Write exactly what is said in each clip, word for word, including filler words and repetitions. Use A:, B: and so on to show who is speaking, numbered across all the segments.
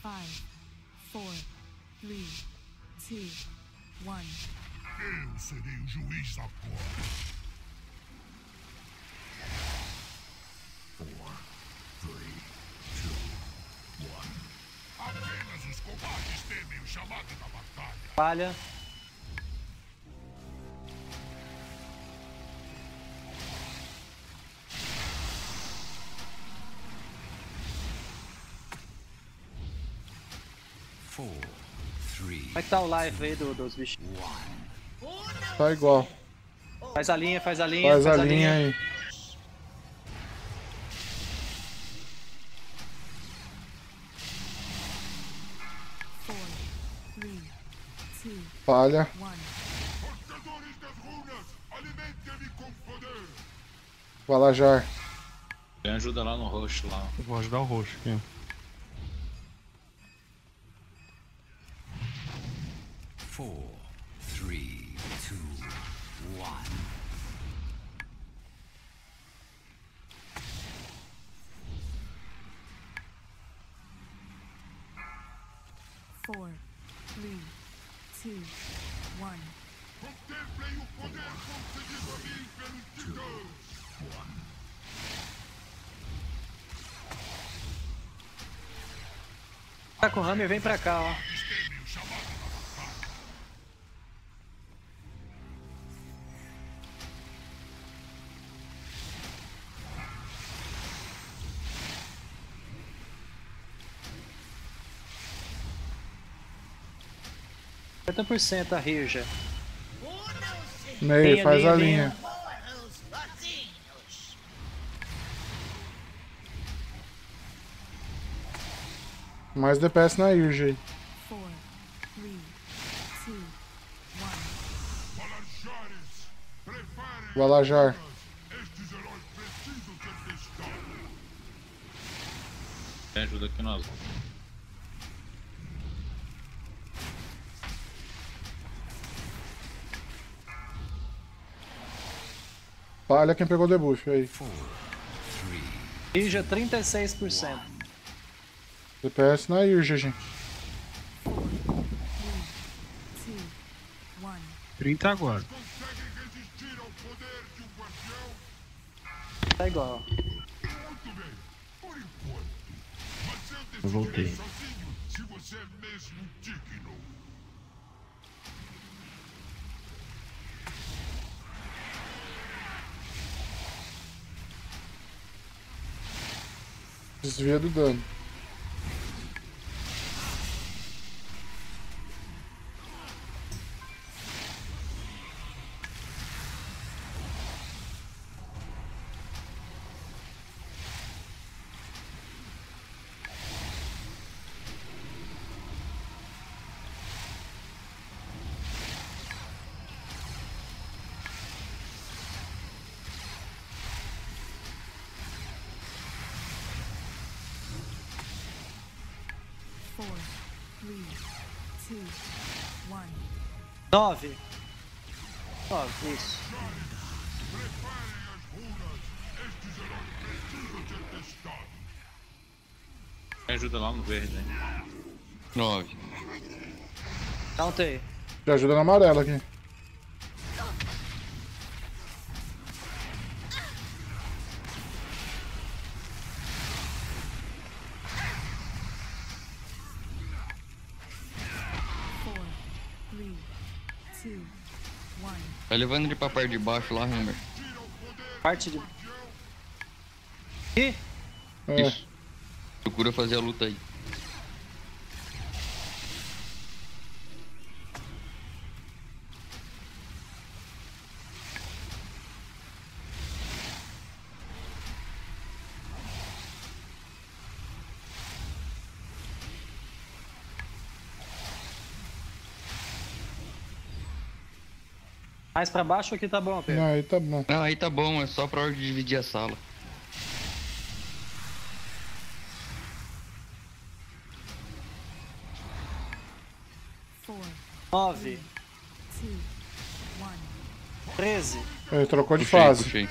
A: Five, four, three, two, one.
B: Eu serei o juiz agora. Four, three, two, one. Apenas os covardes temem o chamado da batalha.
C: Falha.
D: Four, three,
C: Como é que tá o live aí do, dos bichos?
E: Tá igual.
C: Faz a linha, faz a linha,
E: Faz, faz a, a linha aí.
A: Four, three, two,
E: Falha.
A: one.
B: Portadores das runas, alimentem-me com poder.
E: Valajar.
F: Tem ajuda lá no roxo lá.
G: Eu vou ajudar o roxo aqui.
D: four, three, two, one.
A: Four, three, two, one.
B: Contemplem o poder concedido a mim pelos titãs.
C: Tá com o Hammer, vem pra cá, ó.
B: Temem o chamado da batalha.
C: cinquenta por cento a Rirja.
E: Meio,
C: Tem a
E: faz
C: linha,
E: a
C: tem
E: linha. Mais D P S na Irja aí.
A: Four, three, two, one.
B: Valajares, preparem.
E: Valajar.
B: Estes heróis precisam ser testados.
F: Tem ajuda aqui nós.
E: Falha quem pegou o debuff aí.
C: Rirja trinta e seis por cento.
E: D P S na Irja, gente.
A: Two, one.
G: trinta agora.
B: Conseguem resistir ao poder de um guardião?
C: Tá igual.
B: Muito bem, por enquanto. Mas eu
G: Eu voltei.
B: decidirei sozinho se você é mesmo digno.
E: Desvia do dano.
A: Four, three, two, one.
C: nove. nove, isso.
B: Preparem as runas. Estes heróis precisam ser testados.
F: Tem ajuda lá no verde, hein?
D: nove.
C: Countei.
E: Te ajuda na amarela aqui.
A: Four, three, two, one.
D: Vai levando ele pra parte de baixo lá, Hammer.
C: Parte de... Ih!
E: É.
D: Isso. Procura fazer a luta aí.
C: Mais pra baixo aqui tá bom, Pedro.
E: Não, aí tá bom.
D: Não, aí tá bom, é só pra hora de dividir a sala.
A: Four,
C: nove,
A: two, one.
C: treze.
E: Ele trocou de
D: Puxei,
E: fase.
D: puxei.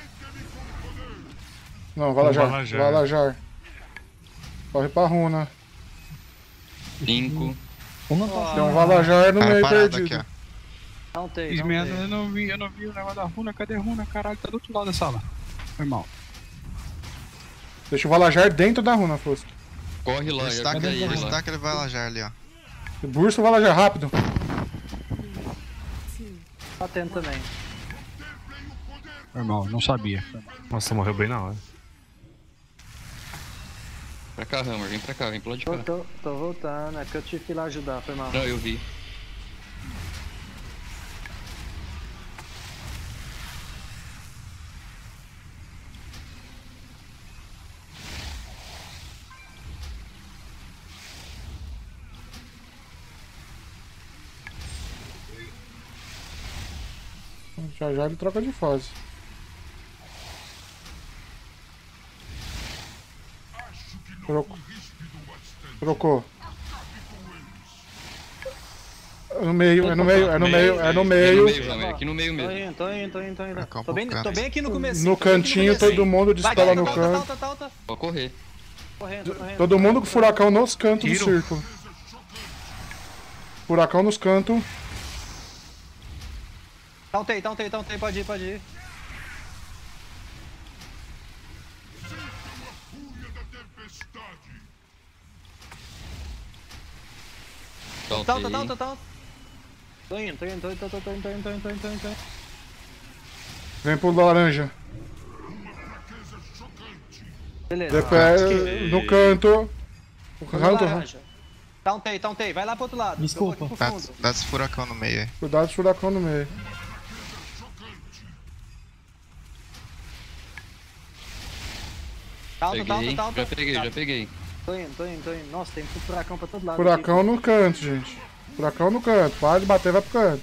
E: Não, Valajar.
G: Valajar.
E: Valajar. Corre pra runa.
D: Cinco.
H: Um não tá
E: Tem um Valajar no
I: Cara
E: meio
I: parado
E: perdido.
I: aqui, ó.
C: Não tem,
G: Fiz
C: não
G: merda,
C: tem.
G: eu não vi, eu não vi o negócio da runa. Cadê a runa? Caralho, tá do outro lado da sala. Foi mal.
E: Deixa o Valajar dentro da runa, Fosco.
D: Corre lá, já
I: Destaca,
D: caí lá.
I: destaca ele vai lajar ali, ó.
E: Bursta o Valajar, rápido.
A: Two.
C: Batendo também.
G: Foi mal, não sabia.
J: Nossa, morreu bem na hora.
D: Pra cá, Hammer, vem pra cá, vem pro lado de
C: Tô,
D: cá.
C: tô, tô voltando, é que eu tive que ir lá ajudar, foi mal.
D: Não, eu vi.
E: Já já ele troca de fase. Trocou. Trocou. É no meio, é no meio, é no meio, é no
D: É no
E: meio.
D: meio, Hammer, aqui no meio
C: Tô
D: mesmo.
C: indo, tô indo, tô indo, tô indo.
I: Marcar um
C: Tô bem,
I: pouco,
C: tô
I: cara.
C: bem aqui no começo.
E: No cantinho, todo mundo dispara no
C: Vai,
E: canto.
C: talta, talta,
D: Pode correr.
C: correndo, correndo.
E: Todo mundo com furacão nos cantos do
G: Tiro.
E: círculo. Furacão nos cantos.
C: Tauntei, tauntei, tauntei, pode ir, pode ir. Tauta,
D: Saltei.
C: tauta, tauta. Tô indo, tô indo, tô indo, tô indo, tô indo, tô indo, tô indo, tô indo, tô indo, tô indo.
E: Vem pro laranja.
C: Beleza.
E: De pé no canto. O
C: Vamos
E: canto.
C: laranja. Tauntei, tauntei, vai lá pro outro lado.
H: Desculpa.
C: Eu vou aqui
I: Dá,
C: pro fundo.
I: dá esse furacão no meio aí.
E: Cuidado do furacão no meio.
C: Tauta, tauta,
D: Peguei,
C: tauta.
D: já peguei, já peguei.
C: Tô indo, tô indo, tô indo. Nossa, tem um furacão pra todo lado.
E: Furacão
C: aqui.
E: no canto, gente. Furacão no canto. Para de bater, vai pro canto.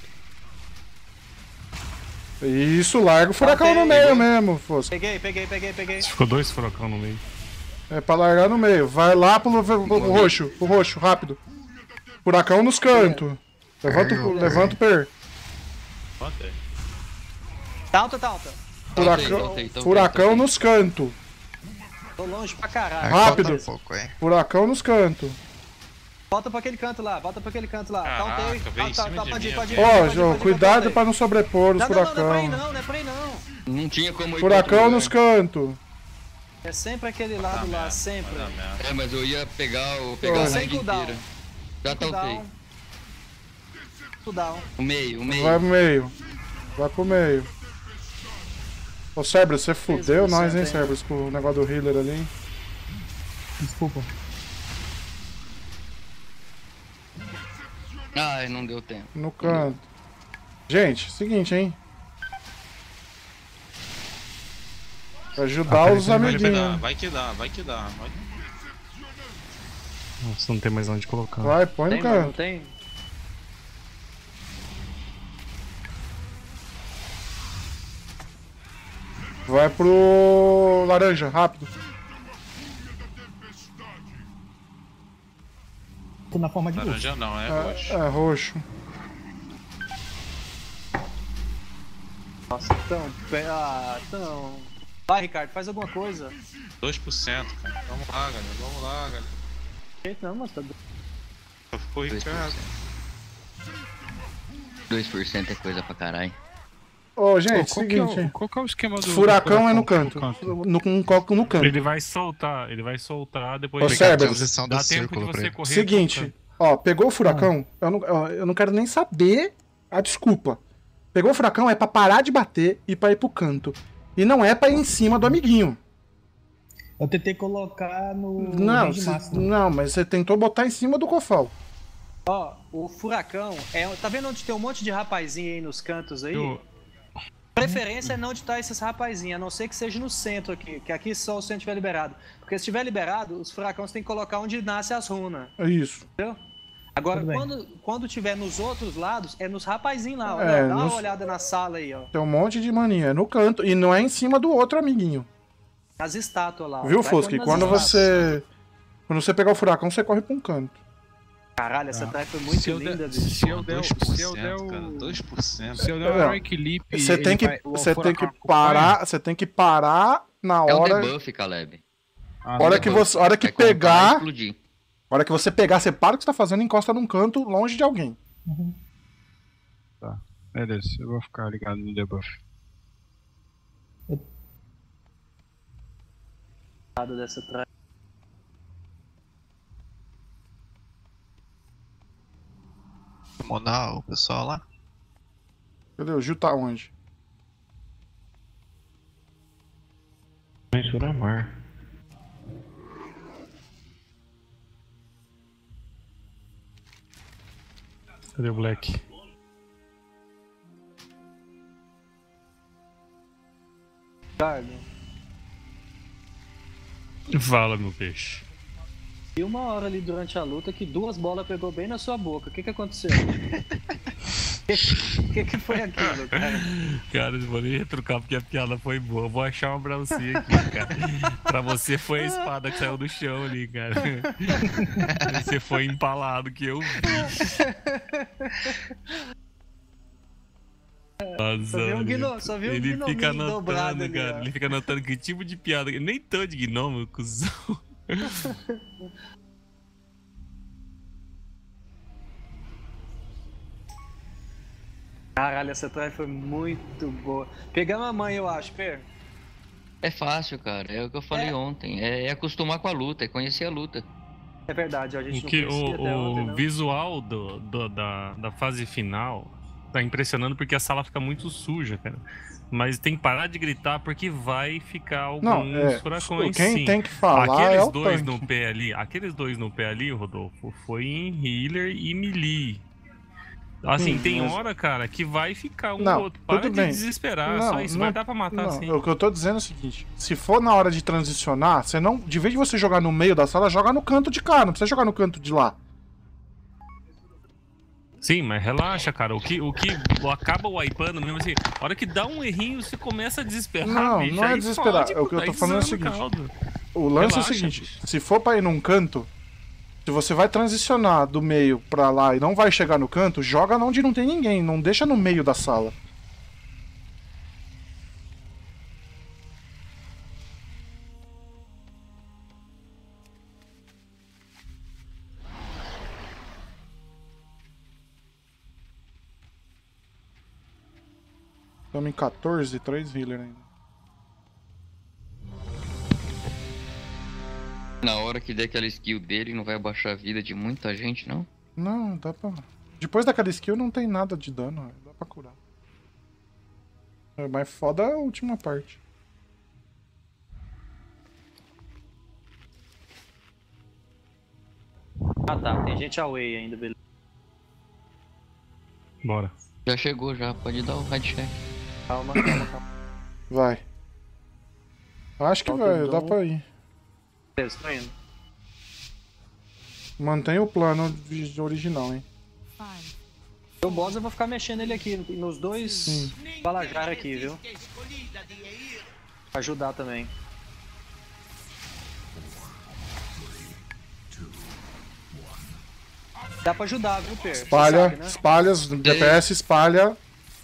E: Isso, larga o furacão no meio mesmo, Fosco.
C: Peguei, peguei, peguei, peguei.
J: Ficou dois furacão no meio.
E: É pra largar no meio. Vai lá pro, pro, pro roxo, pro roxo, rápido. Furacão nos cantos. Levanta, o- levanta o per.
F: Quanto é?
C: Tauta, tauta.
E: Furacão,
D: Tautei, tautei,
E: furacão
D: tautei.
E: nos cantos.
C: Tô longe pra caralho.
E: Rápido.
I: Falta um pouco aí.
E: Furacão nos cantos.
C: Volta pra aquele canto lá, volta pra aquele canto lá.
F: Caraca,
C: Tautei.
F: veio em
C: Tá, tá,
F: cima
C: tá,
F: de
C: pode ir,
F: mim
C: pode ir.
F: aqui.
E: Ó,
C: pode ir,
E: João,
C: pode ir,
E: cuidado
C: pode ir.
E: pra não sobrepor os
C: Não, não, não, não é pra ir
E: furacão.
C: não, não é pra ir não.
D: Não tinha como ir pro
E: Furacão
D: outro
E: nos
D: lugar.
E: cantos.
C: É sempre aquele lado lá, sempre.
F: Vai dar merda.
D: É, mas eu ia pegar, o pegar
E: Ô,
D: a
C: sem
D: raid
C: cooldown.
D: inteira. Já tautei.
C: Cooldown. Cooldown.
D: O meio, o meio.
E: Vai pro meio. Vai pro meio. Ô, Cerberus, você fudeu nós, hein,
C: hein?
E: Cerberus, com o negócio do healer ali, hein?
H: Desculpa.
D: Ai, não deu tempo.
E: No canto. Gente, seguinte, hein? Pra ajudar os
J: Ah, peraí,
F: Vai que dá,
E: amiguinhos.
F: vai que dá, vai que dá. Vai...
J: Nossa, não tem mais onde colocar.
E: Vai, põe no
C: Tem, mano, não
E: canto.
C: tem?
E: Vai pro laranja, rápido.
H: Tô na forma de luz.
F: Laranja não, é roxo.
E: É, é roxo.
C: Nossa, tão... pe- Ah, tão... Vai, Ricardo, faz alguma coisa.
F: dois por cento, cara. Vamos lá, galera. Vamos lá, galera.
C: Jeito não, mano, tá doido.
F: Só ficou Ricardo.
D: dois por cento é coisa pra caralho.
E: Ô,
G: Pô,
E: gente,
G: qual, que é
E: seguinte,
G: o,
E: hein?
G: qual que é o esquema do.
E: Furacão
G: do
E: é no canto. No, no, no canto.
J: Ele vai soltar, ele vai soltar depois
E: Ô,
J: de-
E: Cerberus,
I: Posição do
J: dá tempo de
I: círculo pra
J: você
I: ele.
J: correr.
E: Seguinte, ó, pegou o furacão, eu, não, ó, eu não quero nem saber a desculpa. Pegou o furacão é pra parar de bater e pra ir pro canto. E não é pra ir em cima do amiguinho.
H: Eu tentei colocar no
E: Não,
H: range
E: cê-
H: máximo.
E: não, mas você tentou botar em cima do cofal.
C: Ó, o furacão é. Tá vendo onde tem um monte de rapazinho aí nos cantos aí?
J: Eu-
C: Preferência é não de estar esses rapazinhos, a não ser que seja no centro aqui, que aqui só o centro estiver liberado. Porque se estiver liberado, os furacões tem que colocar onde nasce as runas,
E: É isso.
C: entendeu? Agora,
H: Tudo bem.
C: quando, quando tiver nos outros lados, é nos rapazinhos lá, ó.
E: É,
C: Dá uma
E: nos-
C: olhada na sala aí, ó.
E: Tem um monte de mania. É no canto. E não é em cima do outro amiguinho.
C: As estátuas lá. ó.
E: Viu,
C: Vai
E: Fosque?
C: pondo nas
E: Quando
C: estátuas.
E: você. Quando você pegar o furacão, você corre pra um canto.
C: Caralho, essa try foi muito
G: se eu
C: linda,
G: der,
C: bicho.
G: se eu der,
F: dois
G: se
F: por
G: eu der
F: cento, cara.
G: o,
F: dois por cento.
G: se eu der
E: Não,
G: o right leap,
E: Você
G: ele
E: tem que,
G: vai- o
E: você tem que
G: furacão acompanha?
E: parar. Você tem que parar na
D: É o
E: hora.
D: debuff, Caleb.
G: Ah,
E: Hora
G: não.
E: que você. Hora que
D: Vai contar e
E: pegar.
D: explodir.
E: A hora que você pegar, você para o que você tá fazendo e encosta num canto longe de alguém.
G: Tá, beleza. Eu vou ficar ligado no debuff.
C: Lado dessa trás.
I: Monar o pessoal lá.
E: Cadê? O Gil tá onde?
J: Mensuramar. Cadê o Black?
C: Ricardo,
J: Fala, meu peixe.
C: e uma hora ali durante a luta que duas bolas pegou bem na sua boca. O que que aconteceu? O que que foi aquilo, cara?
J: Cara, eu vou nem retrucar porque a piada foi boa. Eu vou achar uma pra você aqui, cara. Pra você foi a espada que saiu do chão ali, cara. Você foi empalado que eu vi. Nossa,
C: Só vi um
J: olha,
C: gnomo, só vi um
J: ele
C: gnominho
J: fica
C: dobrado
J: anotando,
C: ali,
J: cara.
C: ó.
J: Ele fica anotando que tipo de piada. Nem tô de gnomo, cuzão.
C: Caralho, essa try foi muito boa. Pegamos a mãe, eu acho, Fer.
D: É fácil, cara. É o que eu falei
C: É.
D: ontem. É, é acostumar com a luta, é conhecer a luta.
C: É verdade, ó, a gente
J: O,
C: não
J: que,
C: conhecia
J: o,
C: até ontem,
J: o
C: não.
J: visual do, do- da, da fase final tá impressionando porque a sala fica muito suja, cara. Mas tem que parar de gritar porque vai ficar alguns
E: Não, é,
J: furacões,
E: quem
J: sim.
E: tem que falar
J: aqueles
E: é o
J: dois
E: tanque.
J: no pé ali, aqueles dois no pé ali, Rodolfo, foi em healer e melee. Assim,
E: Sim,
J: tem
E: mas-
J: hora, cara, que vai ficar um
E: Não,
J: outro. Para
E: tudo
J: de
E: bem.
J: desesperar,
E: Não,
J: só isso.
E: não-
J: Vai dar pra matar,
E: não,
J: sim.
E: O que eu tô dizendo é o seguinte: se for na hora de transicionar, você não. De vez de você jogar no meio da sala, joga no canto de cá, não precisa jogar no canto de lá.
J: Sim, mas relaxa, cara. O que, o que acaba wipando mesmo assim, a hora que dá um errinho, você começa a desesperar,
E: Não,
J: bicho.
E: não é
J: aí
E: desesperar.
J: fode,
E: É o que eu
J: tá
E: tô falando é o
J: exando
E: seguinte.
J: caldo.
E: O lance é
J: Relaxa,
E: o seguinte:
J: bicho.
E: se for pra ir num canto, se você vai transicionar do meio pra lá e não vai chegar no canto, joga onde não tem ninguém, não deixa no meio da sala. Estamos em quatorze, três healer ainda.
D: Na hora que der aquela skill dele, não vai abaixar a vida de muita gente, não?
E: Não, dá pra. Depois daquela skill não tem nada de dano, dá pra curar. É, mas foda a última parte.
C: Ah tá, tem gente away ainda, beleza.
J: Bora.
D: Já chegou, já. Pode dar o head check.
C: Calma, calma, calma.
E: Vai. Acho que
C: Falta
E: vai,
C: um
E: dá
C: dom.
E: pra ir.
C: Beleza, tô indo.
E: Mantém o plano de- original, hein?
A: Five,
C: O boss eu vou ficar mexendo ele aqui, nos dois balajar aqui, viu? Pra ajudar também. Dá pra ajudar, viu, Per? Você
E: Espalha,
C: sabe, né?
E: espalha, os D P S espalha.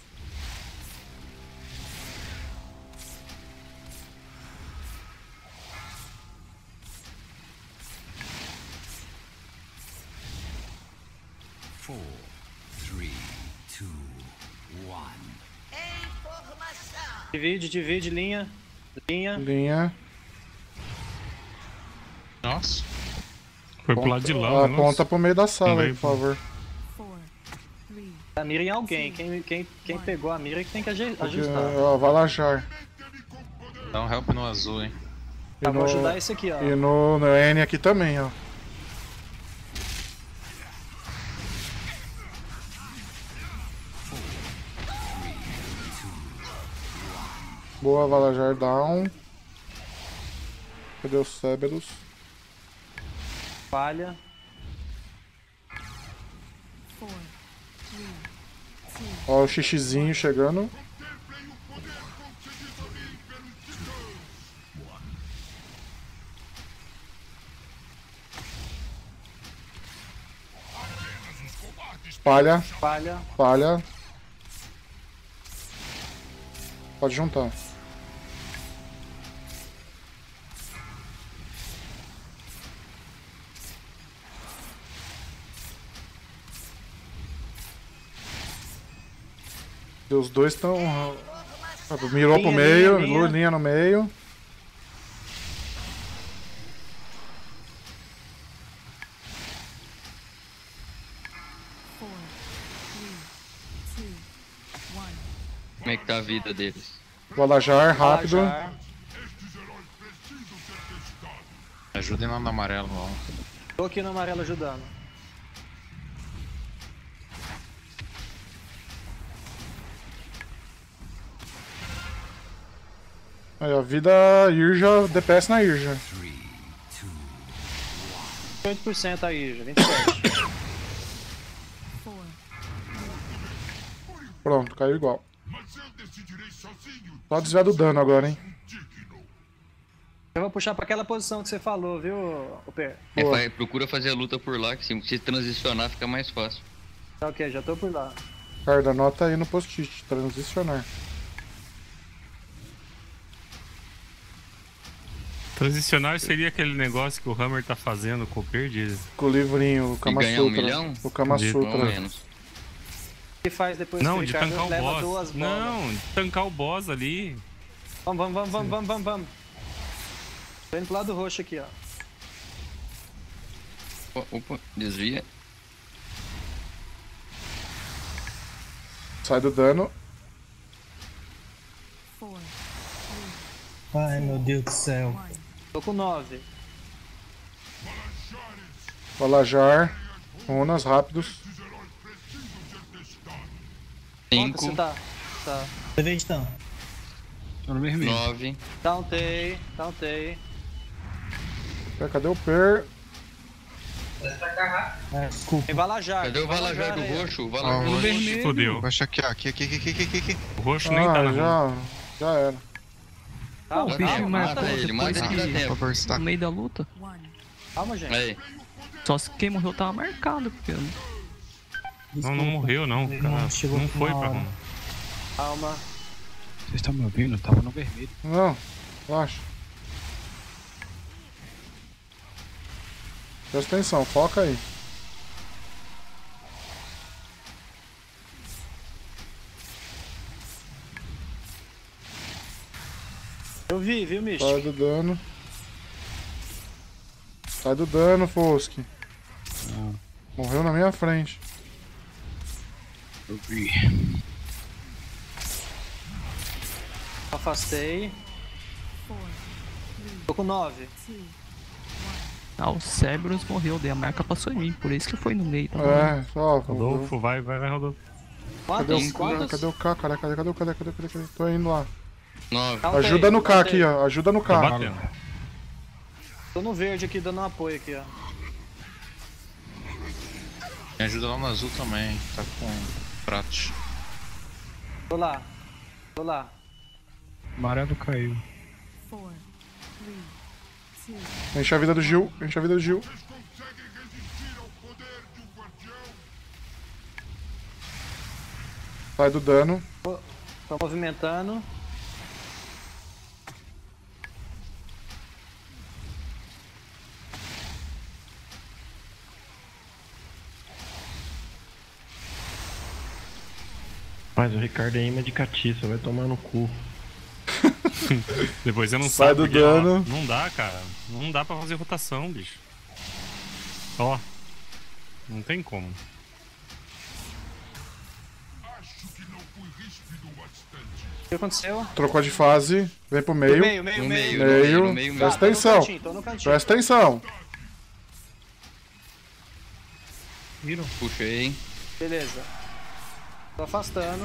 B: Four, three, two, one.
C: Divide, divide, linha. Linha.
E: Linha.
F: Nossa.
J: Foi pro lado de lá, né?
E: Aponta pro meio da sala,
J: Também,
E: aí, por favor.
A: four, three,
C: A mira em alguém. Quem, quem, quem pegou a mira é que tem que aju-
E: Porque,
C: ajustar.
E: ó, Valajar.
F: Dá um help no azul, hein.
E: E
C: Tá, vou
E: no,
C: ajudar esse aqui, ó.
E: e no, no N aqui também, ó. Boa, Valajar down. Cadê o Cerberus?
C: Falha.
A: four, three, two,
E: Ó o xixizinho chegando. Falha,
C: Falha.
E: falha. Pode juntar. Os dois estão. Mirou
C: Linha,
E: pro meio,
C: linha,
E: linha.
C: linha.
E: no meio.
A: Four, three, two, one.
D: Como é que tá a vida deles?
E: Vou alajar rápido.
C: Alajar.
F: Ajudem lá no amarelo, ó.
C: Tô aqui no amarelo ajudando.
E: Aí, a vida Irja, D P S na Irja.
C: vinte por cento aí, já. vinte e sete.
A: Four,
E: Pronto, caiu igual.
B: Mas eu decidirei sozinho.
E: Só desviar do dano agora, hein?
B: Digno.
C: Eu vou puxar pra aquela posição que você falou, viu, Oper?
D: É,
E: Boa.
D: vai- procura fazer a luta por lá, que se, se transicionar fica mais fácil.
C: Tá ok, já tô por lá.
E: Ricardo, anota aí no post-it, transicionar.
J: Transicionar seria aquele negócio que o Hammer tá fazendo com o Perdi.
E: Com o livrinho, o Kama
D: ganhar um
E: Sutra.
D: milhão?
E: O Kama
J: De-
D: Pelo
E: Sutra.
D: menos.
C: O que faz depois
J: Não,
C: que o
J: de
C: Ricardo
J: tancar o
C: leva
J: boss.
C: duas bolas?
J: Não, de tancar o boss ali.
C: Vamos, vamos, vamos, vamos, vamos, vamos, vamos. Tô indo pro lado roxo aqui, ó.
D: Opa, opa, desvia.
E: Sai do dano.
A: four,
H: Ai, meu Deus do céu.
A: one.
C: Tô com nove.
E: Vou alajar. Runas rápidos.
C: Quanto você
D: cinco,
C: tá? Tá.
H: Você vê, então?
G: Tô no vermelho.
D: nove.
C: Tauntei, tauntei.
E: É, cadê o Per?
H: Ah, desculpa.
C: Tem Valajar.
D: Cadê o Valajar do
C: aí, ó.
D: roxo? O
I: Ó,
D: Valajar
I: o
D: do roxo.
G: vermelho.
J: Fodeu.
I: Baixa aqui, ó. Aqui, aqui, aqui, aqui, aqui, aqui.
J: O roxo nem tá
E: Ah,
J: na rua.
E: já. Já era.
C: Calma,
D: Mata
C: calma,
D: ele,
C: mata
D: mata
C: ele.
D: ele, mata ele que dá
I: Pra
D: tempo.
I: burstar.
K: No meio da luta.
A: One.
C: Calma, gente.
D: Aí,
K: Só se quem morreu tava marcado, porque eu-
J: Não, não morreu não,
H: Meu
J: cara.
H: irmão chegou
J: Não foi
H: na
J: pra
H: hora.
J: Roma.
C: Calma.
G: Vocês estão me ouvindo? Eu tava no vermelho.
E: Não, relaxa. Presta atenção, foca aí.
C: Eu vi, viu, Místico?
E: Sai do dano. Sai do dano, Fosk. Morreu na minha frente.
G: Eu vi.
C: Afastei.
A: Four, three,
C: Tô com nove.
A: two,
K: Ah, o Cerberus morreu, daí a marca passou em mim, por isso que foi no meio, tá bom?
E: É, só.
J: Rodolfo, vai, vai, vai, Rodolfo.
E: Cadê
C: Quantos?
E: o,
C: Quantos?
E: cadê o K, cara? Cadê, cadê, o- cadê, cadê, cadê, cadê? Tô indo lá.
D: nove.
C: Tauntei,
E: Ajuda no K
C: tauntei.
E: aqui, ó. Ajuda no
J: Tô
E: K.
J: batendo.
C: Tô no verde aqui, dando um apoio aqui, ó.
F: Me ajuda lá no azul também. Tá com pratos.
C: Tô lá. Tô lá.
G: Amarelo caiu.
A: four, three, two,
E: Enche a vida do Gil. Enche a vida do Gil.
B: Conseguem resistir ao poder de um guardião?
E: Sai do dano.
C: Tô movimentando.
L: Mas o Ricardo é imã de catiça, vai tomar no cu.
J: Depois você não
E: Sai
J: sabe
E: do
J: porque, ó,
E: dano.
J: não dá, cara. Não dá pra fazer rotação, bicho. Ó. Não tem como.
B: Acho que não fui ríspido o bastante.
C: O que aconteceu?
E: Trocou de fase. Vem pro meio.
C: Meio, meio,
D: No
C: meio.
D: meio, no meio,
E: Meio.
D: no meio
E: Presta
D: mesmo.
C: Tô no
E: atenção.
C: cantinho, tô no cantinho.
E: Presta atenção.
H: Viram?
D: Puxei.
C: Beleza. Tô afastando.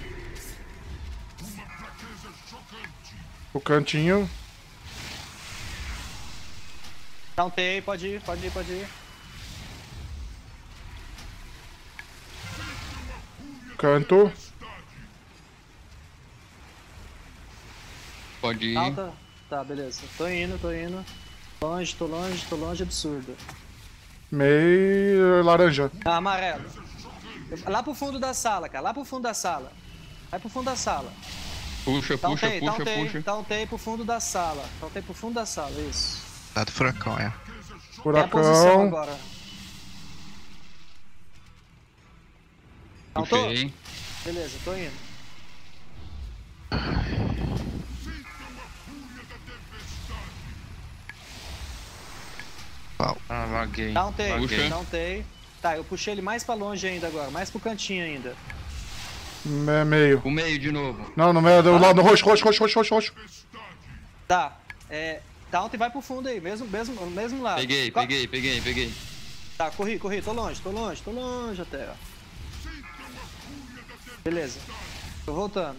E: O cantinho.
C: Tauntei, pode ir, pode ir, pode ir.
E: Canto.
D: Pode ir.
C: Alta. Tá, beleza. Tô indo, tô indo. Longe, tô longe, tô longe, absurdo.
E: Meio laranja.
C: Ah, amarelo. Lá pro fundo da sala, cara. Lá pro fundo da sala. Vai pro fundo da sala.
D: Puxa, puxa,
C: Tauntei,
D: puxa,
C: tauntei,
D: puxa.
C: tauntei pro fundo da sala. Tauntei pro fundo da sala, isso.
I: Tá do furacão, é.
C: É a posição
E: Furacão.
C: agora. Tautou?
D: Puxei.
C: Beleza, tô indo.
I: Pau.
F: Ah, vaguei.
C: Downtei,
F: Vaguei.
C: downtei. Tá, eu puxei ele mais pra longe ainda agora, mais pro cantinho ainda.
E: É meio.
D: O meio de novo.
E: Não, no meio, do lado, no roxo, roxo, roxo, roxo, roxo, roxo.
C: Tá, é. Downtei vai pro fundo aí, mesmo, mesmo, mesmo lado.
D: Peguei,
C: Co-
D: peguei, peguei, peguei.
C: Tá, corri, corri, tô longe, tô longe, tô longe até, ó. Beleza. Tô voltando.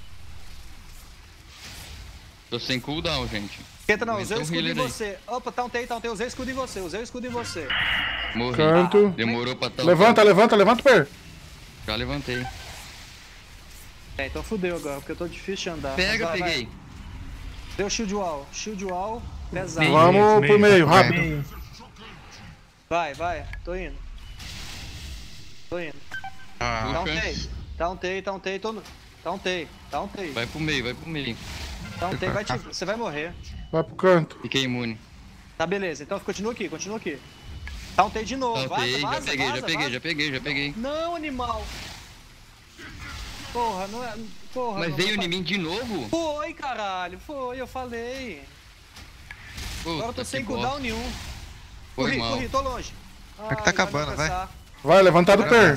D: Tô sem cooldown, gente.
C: Tenta não,
D: Vou
C: usei o
D: meter um
C: escudo em
D: healer aí.
C: você. Opa, tauntei, tauntei, usei o escudo em você, usei o escudo em você.
D: Morri.
E: Canto.
D: Demorou pra tal.
E: Levanta, levanta, levanta o pé.
D: Já levantei.
C: É, então fudeu agora, porque eu tô difícil de andar.
D: Pega,
C: Vai, vai.
D: peguei.
C: Deu shield wall, shield wall, pesado.
J: Meio,
E: Vamos pro meio, rápido.
H: Meio.
C: Vai, vai, tô indo. Tô indo.
F: Ah,
C: Tauntei, tauntei, tauntei, tô no... Tauntei, tauntei,
D: Vai pro meio, vai pro meio.
C: tauntei, vai te... Você vai morrer.
E: Vai pro canto.
D: Fiquei imune.
C: Tá, beleza, então continua aqui, continua aqui. Tauntei de novo,
D: Saltei,
C: vaza,
D: já
C: vaza,
D: peguei,
C: vaza,
D: já peguei,
C: vaza.
D: já peguei, já peguei.
C: Não, animal. Porra, não é... Porra,
D: Mas
C: não,
D: veio
C: não
D: em mim de novo?
C: Foi, caralho, foi, eu falei.
D: Puta,
C: Agora eu tô
D: que
C: sem
D: bosta.
C: cooldown nenhum.
D: Foi
C: Corri,
D: mal.
C: corri, tô longe.
I: É que tá acabando, vai.
E: Vai, levantar do pé.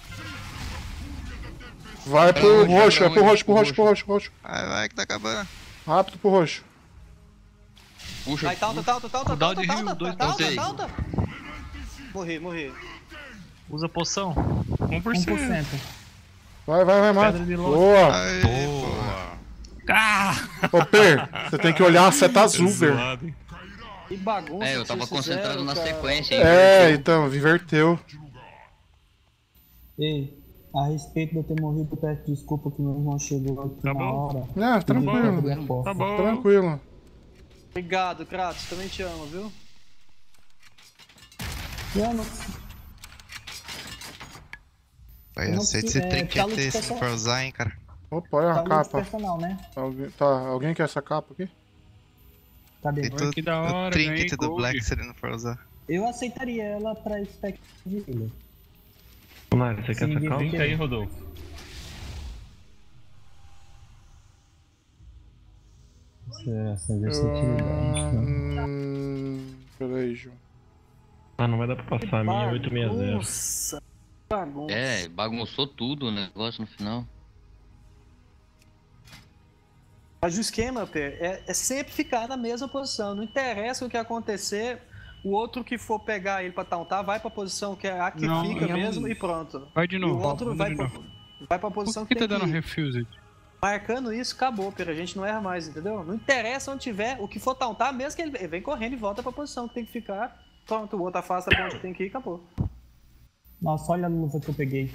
E: Vai
D: Pra
E: pro
D: onde?
E: roxo,
D: Pra
E: é pro
D: onde?
E: roxo, pro
D: Pro
E: roxo, pro roxo, pro roxo.
I: Vai, vai, que tá acabando.
E: Rápido pro roxo.
D: Puxa.
C: Vai, taunta, taunta, taunta,
G: Cooldown
C: taunta,
G: de
C: taunta,
G: heal, dois
C: taunta,
D: tautei.
C: taunta. Morri, morri.
H: Usa poção.
J: um por
H: um por
J: cento.
H: cento.
E: Vai, vai, vai, mata.
H: Pedra de longe.
E: Boa.
I: Aí,
F: boa.
J: Ah!
E: Ô, Pê, você tem que olhar a seta azul, velho.
J: Zoado, hein?
C: Que bagunça.
D: É, eu
C: que
D: tava
C: vocês
D: concentrado
C: fizeram,
D: na
C: cara.
D: sequência, hein?
E: É, então, inverteu.
H: Ei, a respeito de eu ter morrido, eu peço desculpa que meu irmão chegou aqui
J: Tá
H: na
J: bom.
H: hora.
E: Não, tranquilo.
J: Tá bom.
E: Tranquilo.
C: Obrigado, Kratos, também te amo, viu?
H: Eu não,
I: Vai,
H: Eu não
I: aceita
H: preciso-
I: esse
H: é,
I: trinquete
H: fala de
I: se
H: pessoal.
I: for usar, hein, cara.
E: Opa, olha a
H: tá muito
E: capa.
H: personal, né?
E: Alguém, tá, alguém quer essa capa aqui?
H: Cadê?
I: Tem tudo,
G: que da hora,
I: o trinket
G: ganhei
I: do
G: gold.
I: Black se ele não for usar.
H: Eu aceitaria ela pra spec de healer.
L: Mano, você quer
H: Sim,
L: essa calma?
H: vem
J: Tenta aí, Rodolfo.
H: Essa versatilidade. né?
E: Hum, peraí, João.
L: Ah, não vai dar pra passar a minha oito seis zero.
C: Nossa, bagunça.
D: É, bagunçou tudo o negócio no final.
C: Mas o esquema, Pê, é, é sempre ficar na mesma posição. Não interessa o que acontecer, o outro que for pegar ele pra tauntar vai pra posição que é a que
G: Não,
C: fica
G: não.
C: mesmo e pronto.
G: Vai de
C: E
G: novo.
C: o outro
G: manda
C: vai
G: de
C: pra,
G: novo.
C: vai pra posição
G: Por que
C: que
G: tá
C: tem
G: dando
C: que ir.
G: refused?
C: Marcando isso, acabou, Pê. A gente não erra mais, entendeu? Não interessa onde tiver, o que for tauntar, mesmo que ele ele vem correndo e volta pra posição que tem que ficar. Pronto, o outro afasta pra onde tem que ir, acabou.
H: Nossa, olha a luva que eu peguei.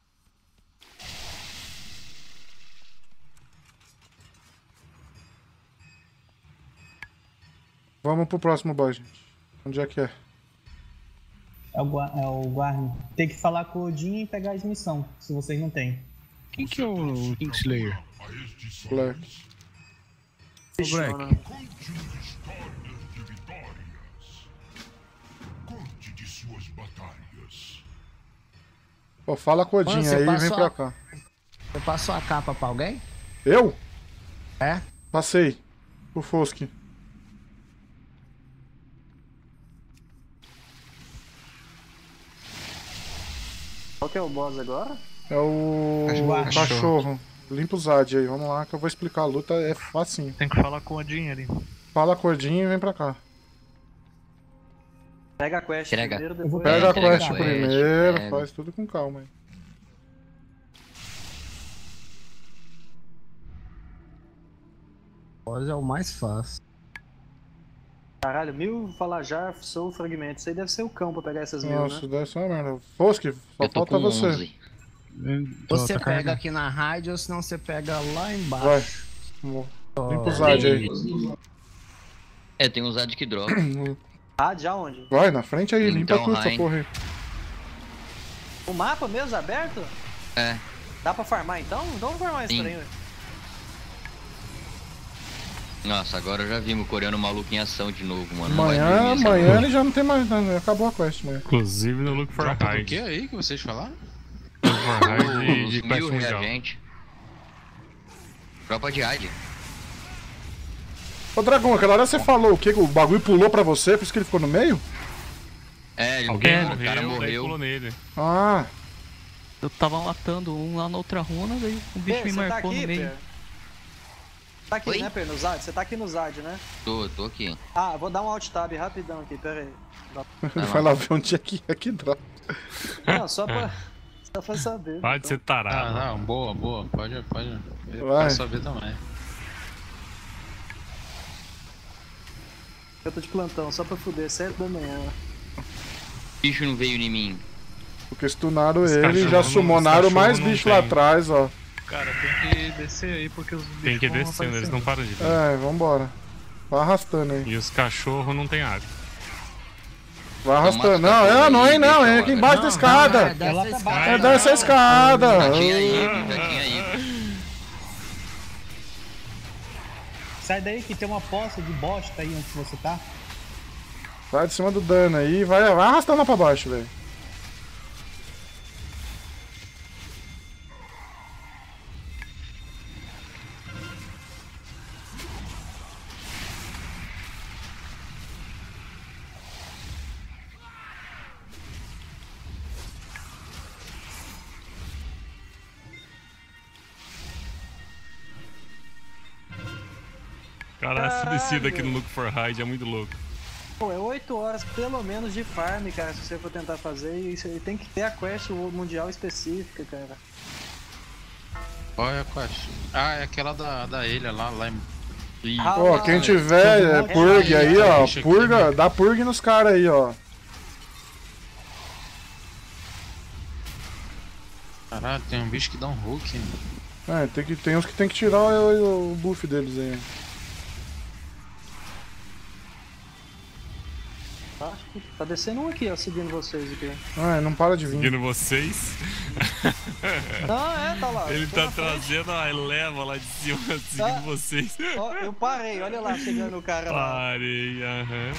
E: Vamos pro próximo boss, gente. Onde é que é?
H: É o, Gua- é o Guarni. Tem que falar com o Odin e pegar as missões, se vocês não têm.
G: Quem que é o Kingslayer?
B: A estes
E: Black.
G: O Black.
B: Conte uma história de vitórias. Conte de suas batalhas.
E: Pô, fala com o Odin
M: Mano, você
E: aí e vem
M: passou
E: pra
M: a-
E: cá.
M: Você passou a capa pra alguém?
E: Eu?
M: É?
E: Passei. O Fosk.
C: Qual que é o boss agora?
E: É o
I: Cachorro.
E: cachorro. Limpa o Zad aí, vamos lá que eu vou explicar a luta, é facinho.
H: Tem que falar com o Odin ali.
E: Fala com o Odin e vem pra cá.
C: Pega a quest
D: Pega.
C: primeiro,
H: Eu vou
C: depois...
E: Pega a
D: pega a
E: quest
D: quest,
E: primeiro,
D: pega.
E: faz tudo com calma aí.
M: Pode é o mais fácil.
C: Caralho, mil Falajar, Soul Fragmento. Isso aí deve ser o cão pra pegar essas mil,
E: Nossa,
C: né?
E: deve ser uma merda. Fosk, só
D: Eu tô
E: falta
D: com
E: você.
D: onze.
M: Você
G: Tá
M: pega
G: carregando.
M: aqui na rádio ou senão você pega lá embaixo.
E: Vai. Vamos. Limpa o Zad aí.
D: É, tem um Zad que dropa.
C: Ah, de aonde?
E: Vai, na frente aí, limpa
D: Então,
E: tudo essa
D: Rain.
E: porra aí.
C: O mapa mesmo aberto?
D: É.
C: Dá pra farmar então? Então vamos farmar isso
D: Sim.
C: trem, ué.
D: Nossa, agora eu já vimos o coreano maluco em ação de novo, mano. Não vai
E: Amanhã,
D: dormir essa
E: amanhã
D: porra.
E: ele já não tem mais nada, acabou a quest, mano.
J: Inclusive no Look for
F: Dropa do
J: Hide.
F: que aí que vocês falaram?
J: Look for Hide
D: Os
J: de, de Clash
D: mil
J: Mundial.
D: reagente. Tropa de Hide.
E: Ô Dragão, aquela hora você falou o quê? Que o bagulho pulou pra você, por isso que ele ficou no meio?
D: É, ele
J: Alguém
D: morreu,
J: morreu,
D: o cara
J: daí
D: morreu.
J: pulou nele.
E: Ah,
K: Eu tava matando um lá na outra runa, daí o bicho
C: Pê,
K: me
C: você tá
K: marcou
C: aqui,
K: no meio.
C: Pê? Tá aqui,
D: Oi?
C: né, Pê, no Zad? Você tá aqui no Zad, né?
D: Tô, tô aqui.
C: Ah, vou dar um alt tab rapidão aqui, pera aí.
E: vai lá ver onde é que é que droga.
C: Não, só pra, só pra saber.
J: Pode
C: então.
J: ser tarado.
F: Ah, não, boa, boa. Pode, pode. Eu
E: Vai.
F: quero saber também.
C: Eu tô de plantão, só pra fuder, sete da manhã.
D: O bicho não veio em mim.
E: Porque stunaram
J: Os
E: ele e
J: cachorro
E: já
J: não-
E: sumonaram
J: os
E: mais
J: cachorro não
E: bicho lá
J: tem.
E: atrás, ó.
F: Cara, tem que descer aí porque os bichos
J: Tem que
F: vão
J: descer, eles não param de vir.
E: É, vambora. Vai arrastando aí.
J: E os cachorros não tem água.
E: Vai arrastando.
D: mata o
E: Não,
D: cachorro
E: é, não
D: aí,
E: é não,
D: deixa
E: é
D: lá,
E: aqui
D: né?
E: embaixo da escada.
M: É dessa escada.
E: É dessa escada.
D: Já tinha ido, já tinha ido.
H: Sai daí que tem uma poça de bosta aí onde você tá.
E: Vai de cima do dano aí, vai, vai arrastando lá pra baixo, velho.
J: Caralho, essa
C: Caralho.
J: descida aqui no Look for Hide é muito louco.
C: Pô, é oito horas pelo menos de farm, cara, se você for tentar fazer. E isso aí tem que ter a quest mundial específica, cara.
F: Qual é a quest? Ah, é aquela da, da ilha lá, lá em... Ih,
C: Ah,
E: Ó, quem tiver é, purg aí, ó.
F: Deixa aqui,
E: Purga, dá purg nos caras aí, ó.
F: Caralho, tem um bicho que dá um hook, hein?
E: É, tem, que, tem uns que tem que tirar o, o buff deles aí.
C: Acho que tá descendo um aqui, ó, seguindo vocês aqui.
E: Ah, não para de vir.
J: Seguindo vocês.
C: Ah, é, tá lá.
J: Ele
C: tô
J: tá
C: na frente.
J: trazendo a leva lá de cima, seguindo
C: Ah.
J: vocês.
C: Ó, eu parei, olha lá, chegando o cara lá.
J: Parei, aham.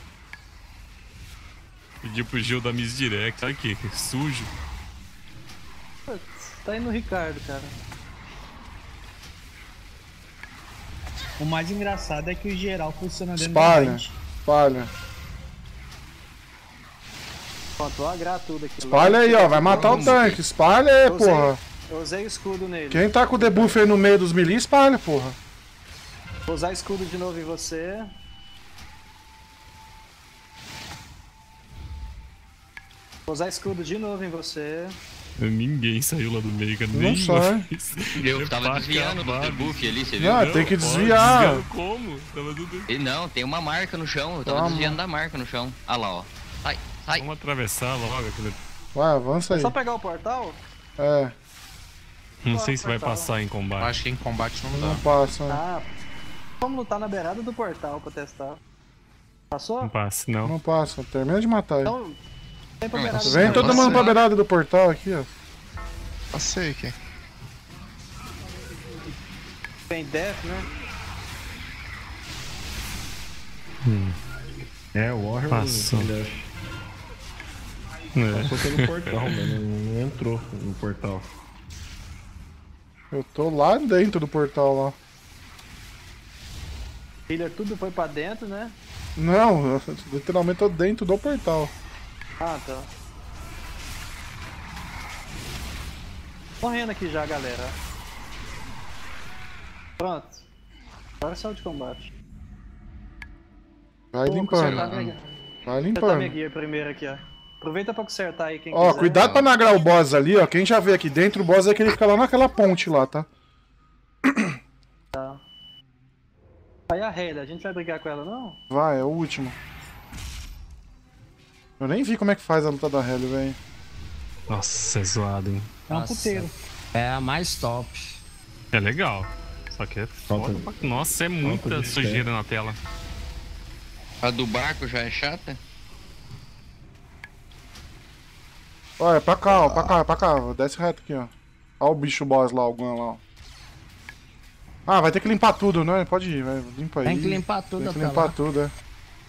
J: Pedi pro Gil da Miss Direct. Olha aqui, sujo.
C: Putz, tá indo o Ricardo, cara.
H: O mais engraçado é que o geral funciona dentro da
E: Espalha,
H: frente.
E: espalha.
C: Pronto, vou agrar tudo aqui.
E: Espalha aí, ó. Vai matar o tanque. Espalha aí,
C: Eu usei-
E: porra.
C: Eu usei o escudo nele.
E: Quem tá com o debuff aí no meio dos melee, espalha, porra.
C: Vou usar escudo de novo em você. Vou usar escudo de novo em você.
J: Ninguém saiu lá do meio, cara.
E: Não
J: Nem
E: sai.
D: Eu tava desviando do debuff ali, você viu?
E: Não, tem que
J: pode,
E: desviar.
J: desviando como? Tava tudo...
D: E não, tem uma marca no chão. Eu tava
E: Calma.
D: desviando da marca no chão. Ah lá, ó. Sai, sai.
J: Vamos atravessar logo aquele...
E: Vai, avança
C: É
E: aí.
C: só pegar o portal?
E: É,
J: Não sei se vai
C: portal.
J: passar em
F: Eu
J: combate.
F: acho que em combate não
E: não
F: dá.
E: passa. né?
C: Ah, vamos lutar na beirada do portal pra testar. Passou?
J: Não passa, não.
E: Não passa. Termina de matar aí.
C: Então, vem pra
D: Não,
C: beirada do
E: Vem
C: portal.
E: todo mundo pra beirada do portal aqui, ó.
I: Passei aqui.
C: Tem Death, né?
L: É, o Warrior
J: Passou.
L: ele
J: É.
L: passou pelo portal, mas não, não entrou no portal.
E: Eu tô lá dentro do portal lá.
C: Healer tudo foi pra dentro, né?
E: Não, eu literalmente tô dentro do portal.
C: Ah, tá. Correndo aqui já, galera. Pronto. Agora saiu de combate.
E: Vai
C: Vou
E: limpando.
C: consertar minha-
E: Vai
C: Consertar minha
E: limpando.
C: gear primeiro aqui, ó. Aproveita pra consertar aí quem
E: Ó,
C: quiser.
E: cuidado pra não agrar o boss ali, ó. Quem já vê aqui dentro, o boss é que ele fica lá naquela ponte lá, tá?
C: Tá. Aí a Heida, a gente vai brigar com ela, não?
E: Vai, é o último. Eu nem vi como é que faz a luta da Helly, velho.
J: Nossa, é zoado, hein?
H: É um
M: Nossa.
H: puteiro.
M: É a mais top.
J: É legal. Só que é foda pra... Nossa, é muita
L: de
J: sujeira na tela.
D: A do barco já é chata?
E: Ó, é pra cá, ó, pra cá, pra cá. Desce reto aqui, ó. Ó o bicho boss lá, o Gun lá, ó. Ah, vai ter que limpar tudo, né? Pode ir, vai. Limpa aí.
M: Tem que limpar tudo
E: Tem que
M: até
E: limpar
M: lá.
E: tudo, é.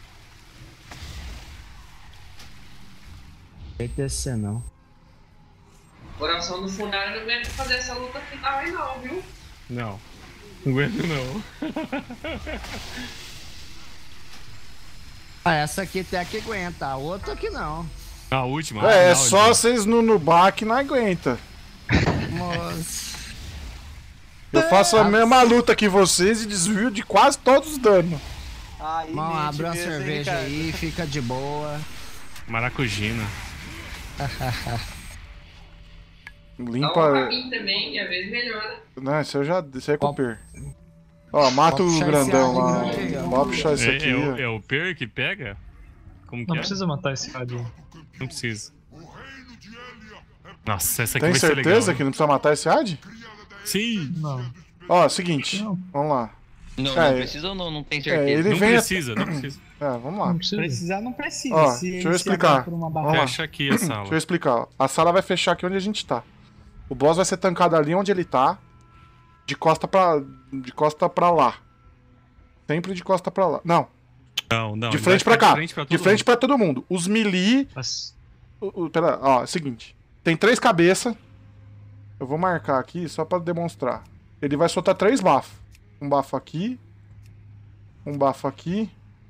M: Tem que descer, não.
N: Coração do Funari não aguenta fazer essa luta final aí não, viu?
J: Não. Não aguento não.
M: Ah, essa aqui até que aguenta, a outra que não.
J: A última.
E: É, é
J: ah,
E: só vocês no, no bar que não aguenta.
M: Nossa.
E: Eu faço a mesma luta que vocês e desvio de quase todos os danos.
C: Aí,
M: Mal,
C: mente
M: abre uma
C: mesmo, hein,
M: cerveja
C: cara?
M: aí, fica de boa.
J: Maracujina.
N: Dá um
E: Limpa.
N: rabinho também, e às vezes melhora.
E: Não, isso eu já. Isso aí é com o Per. Ó, mata o grandão lá. Bora puxar isso
J: É,
E: aqui.
J: é, o,
E: ó.
J: é o Per que pega? Como que
G: Não
J: é?
G: precisa matar esse radinho.
J: Não precisa. Nossa, essa aqui
E: Tem
J: vai ser legal.
E: certeza
J: hein?
E: que não precisa matar esse Ad?
J: Sim.
G: Não.
E: Ó, seguinte. Vamos lá.
D: Não,
E: É,
D: não precisa ou não? Não tem
E: É,
D: certeza.
E: ele
J: Não
E: vem.
J: precisa, não precisa.
E: É, vamos lá.
G: Não precisa.
H: Precisar não precisa.
E: Ó,
H: se
E: deixa eu
H: ele
E: explicar.
H: se por uma
E: Vamos lá.
H: barra.
J: Fecha aqui a sala.
E: Deixa eu explicar. Ó. A sala vai fechar aqui onde a gente tá. O boss vai ser tancado ali onde ele tá. De costa pra. De costa pra lá. Sempre de costa pra lá. Não.
J: Não, não.
E: de
J: ele
E: frente
J: vai
E: pra
J: ficar
E: cá.
J: De frente pra todo
E: de frente
J: mundo.
E: pra todo mundo. Os melee.
G: Mas...
E: O, o, pera, ó, é o seguinte. Tem três cabeças. Eu vou marcar aqui só pra demonstrar. Ele vai soltar três bafos. Um bafo aqui. Um bafo aqui.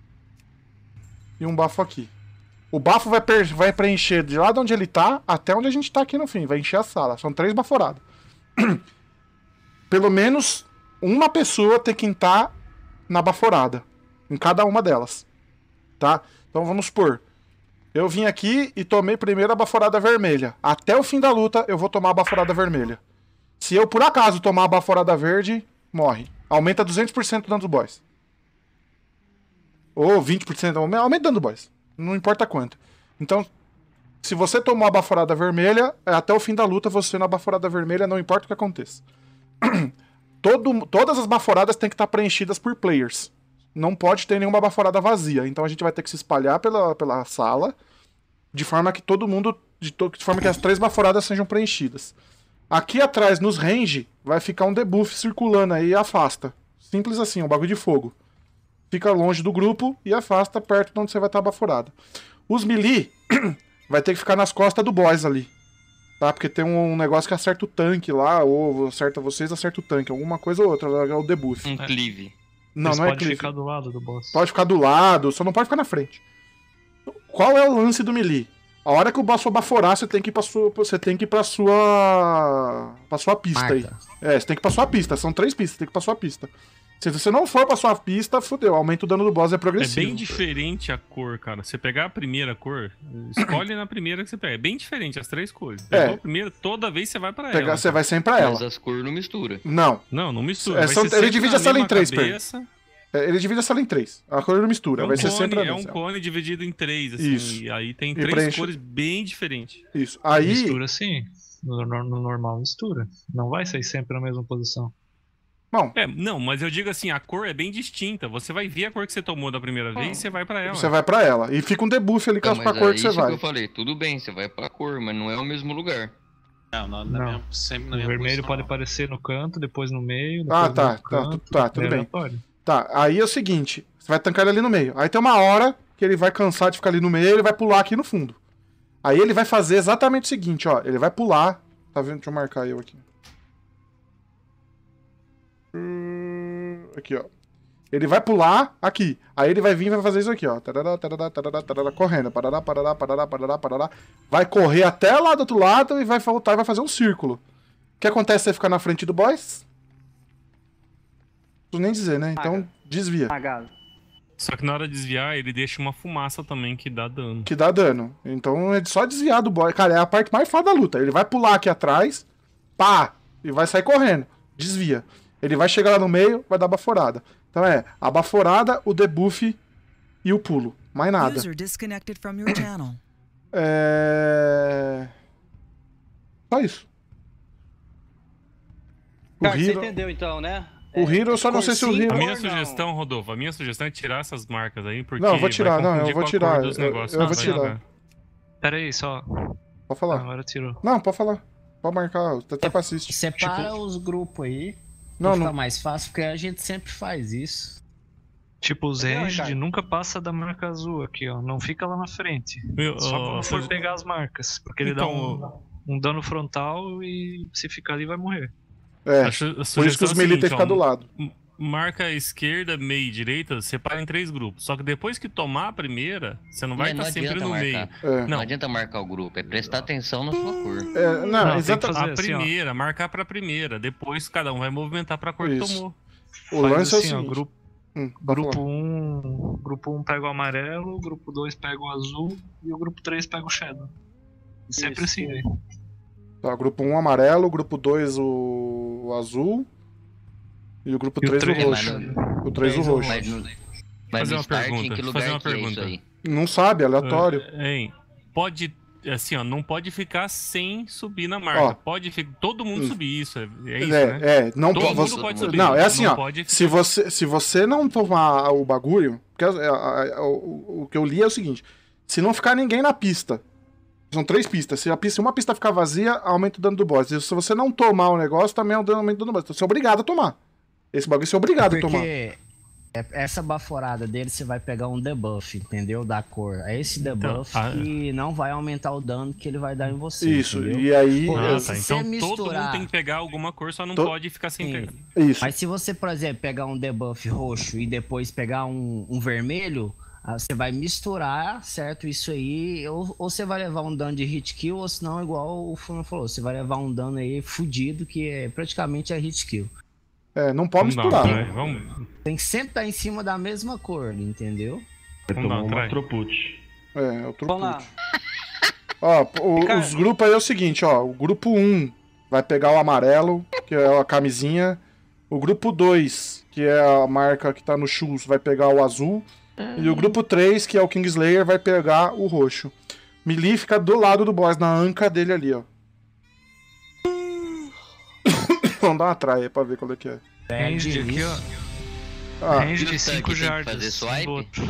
E: E um bafo aqui. O bafo vai, per- vai preencher de lá de onde ele tá até onde a gente tá aqui no fim. Vai encher a sala. São três baforadas. Pelo menos uma pessoa tem que estar na baforada. Em cada uma delas. Tá? Então vamos supor. Eu vim aqui e tomei primeiro a baforada vermelha. Até o fim da luta eu vou tomar a baforada vermelha. Se eu por acaso tomar a baforada verde, morre. Aumenta duzentos por cento o dano dos boys. Ou vinte por cento, aumenta o dano dos boys. Não importa quanto. Então, se você tomou a baforada vermelha, até o fim da luta você na baforada vermelha, não importa o que aconteça. Todo, todas as baforadas têm que estar preenchidas por players. Não pode ter nenhuma baforada vazia. Então a gente vai ter que se espalhar pela, pela sala de forma que todo mundo. De, to, de forma que as três baforadas sejam preenchidas. Aqui atrás, nos range, vai ficar um debuff circulando aí e afasta. Simples assim, um bagulho de fogo. Fica longe do grupo e afasta perto de onde você vai estar baforado. Os melee vai ter que ficar nas costas do boss ali. Tá? Porque tem um negócio que acerta o tanque lá, ou acerta vocês, acerta o tanque. Alguma coisa ou outra, é o debuff.
D: Um cleave.
E: Não,
G: Eles
E: não é
G: podem
E: cleave.
G: ficar do lado do boss.
E: Pode ficar do lado, só não pode ficar na frente. Qual é o lance do melee? A hora que o boss for baforar, você tem que ir pra sua. Você tem que ir pra sua. pra sua pista
M: Marca.
E: aí. É, você tem que ir pra sua pista. São três pistas, você tem que ir pra sua pista. Se você não for pra sua pista, fudeu. Aumenta o dano do boss, é
J: É
E: progressivo.
J: bem diferente a cor, cara. Você pegar a primeira cor, escolhe na primeira que você pega. É bem diferente as três cores.
E: É.
J: Pegou a primeira, toda vez você vai pra
E: Pegar,
J: ela.
E: você vai sempre pra ela.
D: Mas as cores não mistura.
E: Não.
J: Não, não mistura.
E: É,
J: vai
E: são-
J: ser
E: ele
J: sempre
E: divide
J: na
E: a sala em
J: mesma
E: três, Pedro.
J: cabeça.
E: É, ele divide a sala em três. A cor não mistura.
J: É um,
E: vai ser
J: cone,
E: sempre a
J: é um
E: mesma.
J: cone dividido em três, assim.
E: Isso.
J: E aí tem
E: E
J: três
E: preenche-
J: cores bem diferentes.
E: Isso. Aí.
G: Mistura sim. No, no- no normal mistura. Não vai sair sempre na mesma posição.
E: Bom,
J: É, não, mas eu digo assim, a cor é bem distinta. Você vai ver a cor que você tomou da primeira vez e você vai pra ela.
E: você vai pra ela. E fica um debuff ali com
D: Não,
E: a
D: mas
E: cor
D: é
E: que você
D: isso
E: vai.
D: que eu falei. Tudo bem, você vai pra cor, mas não é o mesmo lugar.
F: Não, não, na
G: Não.
F: mesma- sempre na
G: O
F: mesma
G: vermelho
F: posição,
G: pode
F: não.
G: aparecer no canto, depois no meio. Depois
E: Ah,
G: no
E: tá.
G: outro
E: Tá,
G: canto.
E: tu- tá, tudo
G: É
E: bem.
G: aleatório.
E: Tá, aí é o seguinte, você vai tancar ele ali no meio. Aí tem uma hora que ele vai cansar de ficar ali no meio e ele vai pular aqui no fundo. Aí ele vai fazer exatamente o seguinte, ó. Ele vai pular. Tá vendo? Deixa eu marcar eu aqui. Hum, Aqui, ó. Ele vai pular aqui. Aí ele vai vir e vai fazer isso aqui, ó. Tarará, tarará, tarará, tarará, correndo. Parará, parará, parará, parará, parará. Vai correr até lá do outro lado e vai voltar e vai fazer um círculo. O que acontece se você ficar na frente do boss? Não preciso nem dizer, né? Então desvia.
C: Apagado.
J: Só que na hora de desviar, ele deixa uma fumaça também que dá dano.
E: Que dá dano. Então é só desviar do boss. Cara, é a parte mais foda da luta. Ele vai pular aqui atrás, pá, e vai sair correndo. Desvia. Ele vai chegar lá no meio, vai dar baforada. Então é a baforada, o debuff e o pulo. Mais nada.
O: User disconnected from your channel.
E: É. Só isso. O
C: Cara, você
E: Hero.
C: entendeu então, né?
E: O Hero, eu só não sei se o
C: Corcinho
E: Hero.
J: A minha
C: Cor, não.
J: sugestão, Rodolfo, a minha sugestão é tirar essas marcas aí, porque
E: Não, eu vou tirar,
J: vai
E: não, eu
J: confundir
E: vou
J: com a
E: tirar,
J: cor dos
E: eu-
J: negócios,
E: eu
J: não
E: vou
J: vai
E: tirar.
J: jogar.
G: Pera aí, só.
E: Pode falar.
G: Agora tirou.
E: Não, pode falar. Pode marcar, até pra assistir.
M: Separa
G: Tipo-
M: os grupos aí.
E: Não,
M: Não, fica
E: não.
M: mais fácil, porque a gente sempre faz isso.
G: Tipo, os
C: Entendeu,
G: ranged
C: Ricardo?
G: nunca passa da marca azul aqui, ó. Não fica lá na frente.
J: Meu,
G: Só
J: ó,
G: quando for
J: suge-
G: pegar as marcas. Porque ele
J: Então,
G: dá um, um dano frontal e se ficar ali vai morrer.
E: É.
J: a su- a
E: Por isso que
J: sugestão
E: os
J: é a
E: melee tem que
J: seguinte,
E: ficar
J: ó,
E: do lado.
J: marca a esquerda, meio e direita, separa em três grupos. Só que depois que tomar a primeira, você não vai
D: Mas
J: estar sempre
D: adianta
J: no
D: marcar.
J: meio.
E: É.
D: Não. adianta marcar o grupo, é prestar atenção na sua cor.
E: É, não,
J: Não, tem que
E: exata-
J: fazer a
G: assim, ó.
J: primeira, marcar pra primeira. Depois cada um vai movimentar pra cor que
E: Isso.
J: tomou.
E: O
G: Faz
E: lance é o
G: assim, ó,
E: seguinte.
G: grupo,
E: Hum, pode
G: grupo
E: falar.
G: um, grupo um pega o amarelo, o grupo dois pega o azul e o grupo três pega o Shadow. Sempre
C: Isso.
G: assim, velho.
E: Tá, grupo um amarelo, grupo dois o, o azul. E o grupo
G: E o
E: três o
G: três,
E: roxo.
D: mano.
E: O três o roxo.
D: Mas no, mas
J: Fazer
D: no
J: uma
D: start,
J: pergunta,
D: em que
J: fazer
D: lugar
J: uma
D: que é isso
J: pergunta.
D: aí?
E: Não sabe, aleatório.
J: Ah, hein, pode, assim, ó, não pode ficar sem subir na marca.
E: Ó.
J: Pode ficar, todo mundo
E: Hum.
J: subir isso, é, é isso,
E: É,
J: né?
E: é, não
J: Todo
E: po-
J: mundo
E: você-
J: pode subir.
E: Não, é assim,
J: não
E: ó.
J: Pode
E: Se você, se você não tomar o bagulho. Porque a- a- a- o, o que eu li é o seguinte: se não ficar ninguém na pista. São três pistas. Se, a pista, se uma pista ficar vazia, aumenta o dano do boss. E se você não tomar o negócio, também é um dano, aumenta o dano do boss. Então você é obrigado a tomar. Esse bagulho você é obrigado a tomar.
M: Porque é- essa baforada dele você vai pegar um debuff, entendeu? Da cor. É esse debuff
J: Então, a-
M: que não vai aumentar o dano que ele vai dar em você.
E: Isso,
M: entendeu?
E: e aí.
M: Pô,
J: Ah,
M: se
J: tá.
M: você
J: Então todo
M: misturar-
J: mundo tem que pegar alguma cor, só não
E: To-
J: pode ficar sem
M: Sim.
J: pegar.
E: Isso.
M: Mas se você, por exemplo, pegar um debuff roxo e depois pegar um, um vermelho, ah, você vai misturar, certo? Isso aí, ou, ou você vai levar um dano de hit kill, ou senão, igual o Funo falou, você vai levar um dano aí fudido, que é praticamente a hit kill.
E: É, não pode
J: Vamos dar
E: misturar.
J: uma try, vamos,
M: Tem que sempre estar em cima da mesma cor, entendeu?
L: Vai
J: Vamos dar
L: tomar
J: um
L: uma
J: try.
L: tropute.
E: É, é o
C: Vamos lá.
E: truque. Ó, o-
C: Ricardo.
E: os grupos aí é o seguinte, ó. O grupo um vai pegar o amarelo, que é a camisinha. O grupo dois, que é a marca que tá no shoes, vai pegar o azul. E o grupo três, que é o Kingslayer, vai pegar o roxo. Melee fica do lado do boss, na anca dele ali, ó. Vamos dar uma try aí pra ver qual é que é.
G: Range aqui, ó.
E: Ah,
G: Range de
D: Isso aqui
G: cinco
D: tem que
G: jardas.
D: fazer
G: um
D: swipe?
G: do outro.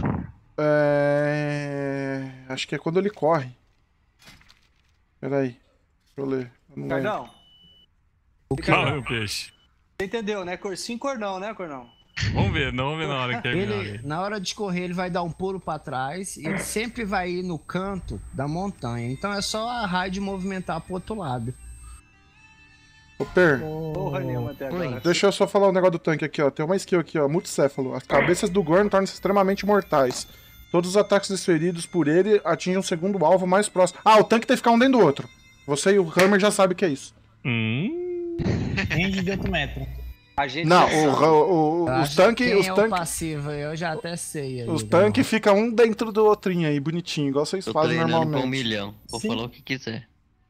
E: é... Acho que é quando ele corre. Pera aí. Deixa eu ler. Eu não lembro.
C: Cardão,
J: Fala, meu peixe.
C: você entendeu, né? Cor sim, cor não, né, Cornão?
J: Vamos ver, não, vamos ver na hora que terminar.
M: Ele,
J: aí.
M: na hora de correr, ele vai dar um pulo pra trás e ele sempre vai ir no canto da montanha. Então é só a raid movimentar pro outro lado.
E: Ô, Per,
C: Porra nenhuma até agora.
E: deixa eu só falar um negócio do tanque aqui, ó. Tem uma skill aqui, ó. Multicéfalo. As cabeças do Gorn tornam-se extremamente mortais. Todos os ataques desferidos por ele atingem um segundo alvo mais próximo. Ah, o tanque tem que ficar um dentro do outro. Você e o Hammer já sabem o que é isso.
J: Hum.
H: Range de outro metro.
C: A gente
E: Não,
C: já
E: o,
C: sabe.
E: o- o-
M: Eu
E: os
M: acho
E: tanques.
M: que quem
E: Os
M: é o
E: tanques.
M: passivo, eu já até sei. aí,
E: Os
M: né?
E: tanques ficam um dentro do outrinho aí, bonitinho, igual vocês
D: Tô
E: fazem
D: treinando pra um
E: normalmente.
D: milhão. Vou
H: Sim.
D: falar o que quiser.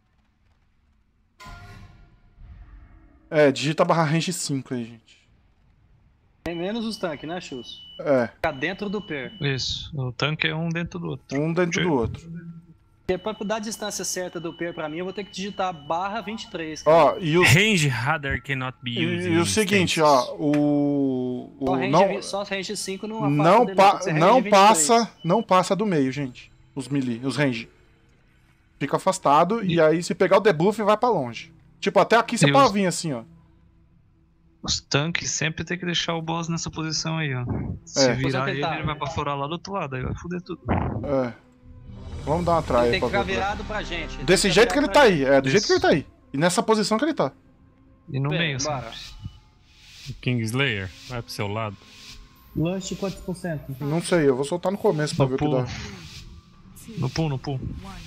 E: É, digita barra range cinco aí, gente.
C: Tem menos os tanques, né, Chus?
E: É,
C: Fica dentro do per.
G: Isso. O tanque é um dentro do outro.
E: um dentro do outro.
C: Porque pra dar a distância certa do per pra mim, eu vou ter que digitar barra vinte e três. cara.
E: Ó, e o,
J: Range radar cannot be
E: e,
J: used.
E: e o
J: in
E: seguinte,
J: instances.
E: ó, o. o
C: Só range,
E: não
C: só range cinco não afasta
E: não,
C: dele,
E: pa-
C: tem que ser range
E: não
C: vinte e três.
E: passa, não passa do meio, gente. Os melee, os range. Fica afastado e aí se pegar o debuff vai pra longe. Tipo, até aqui você
G: E
E: pode
G: os-
E: vir assim, ó.
G: Os tanques sempre tem que deixar o boss nessa posição aí, ó. Se
E: É.
G: virar
C: Posição que
G: ele,
C: ele tá.
G: ele vai pra fora lá do outro lado, aí vai foder tudo.
E: É. Vamos dar uma try
C: Ele
E: aí
C: tem que
E: pra
C: ficar
E: ver.
C: virado pra gente. Ele
E: Desse
C: tem
E: jeito que ele
C: ficar
E: tá
C: virado
E: aí, é, do jeito
G: Isso.
E: que ele tá aí. E nessa posição que ele tá.
G: E no
C: pra
G: meio,
C: gente. Bora.
G: sempre.
J: Kingslayer, vai pro seu lado.
H: Lush quantos por cento?
E: Não sei, eu vou soltar no começo pra
G: No
E: ver o que
G: pulo.
E: dá.
G: No pulo, no pulo.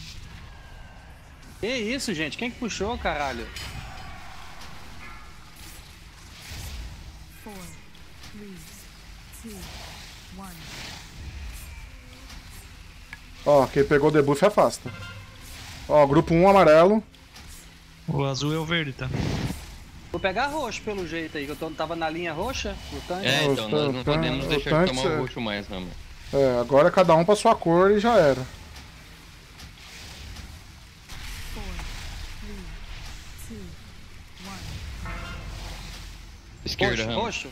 C: Que isso, gente? Quem que puxou, caralho?
A: Four, three, two, one.
E: Ó, quem pegou o debuff afasta. Ó, grupo um amarelo.
G: O azul é o verde, tá?
C: Vou pegar roxo pelo jeito aí, que eu tô, tava na linha roxa, o tanque.
D: É,
E: Os
D: então, nós não
E: tan-
D: podemos
E: os
D: deixar de
E: tanques,
D: tomar
E: é.
D: o roxo mais, Hammer.
E: É, agora cada um pra sua cor e já era.
A: Four, three, two, one.
D: Esquerda,
C: roxo,
D: Hammer.
C: roxo.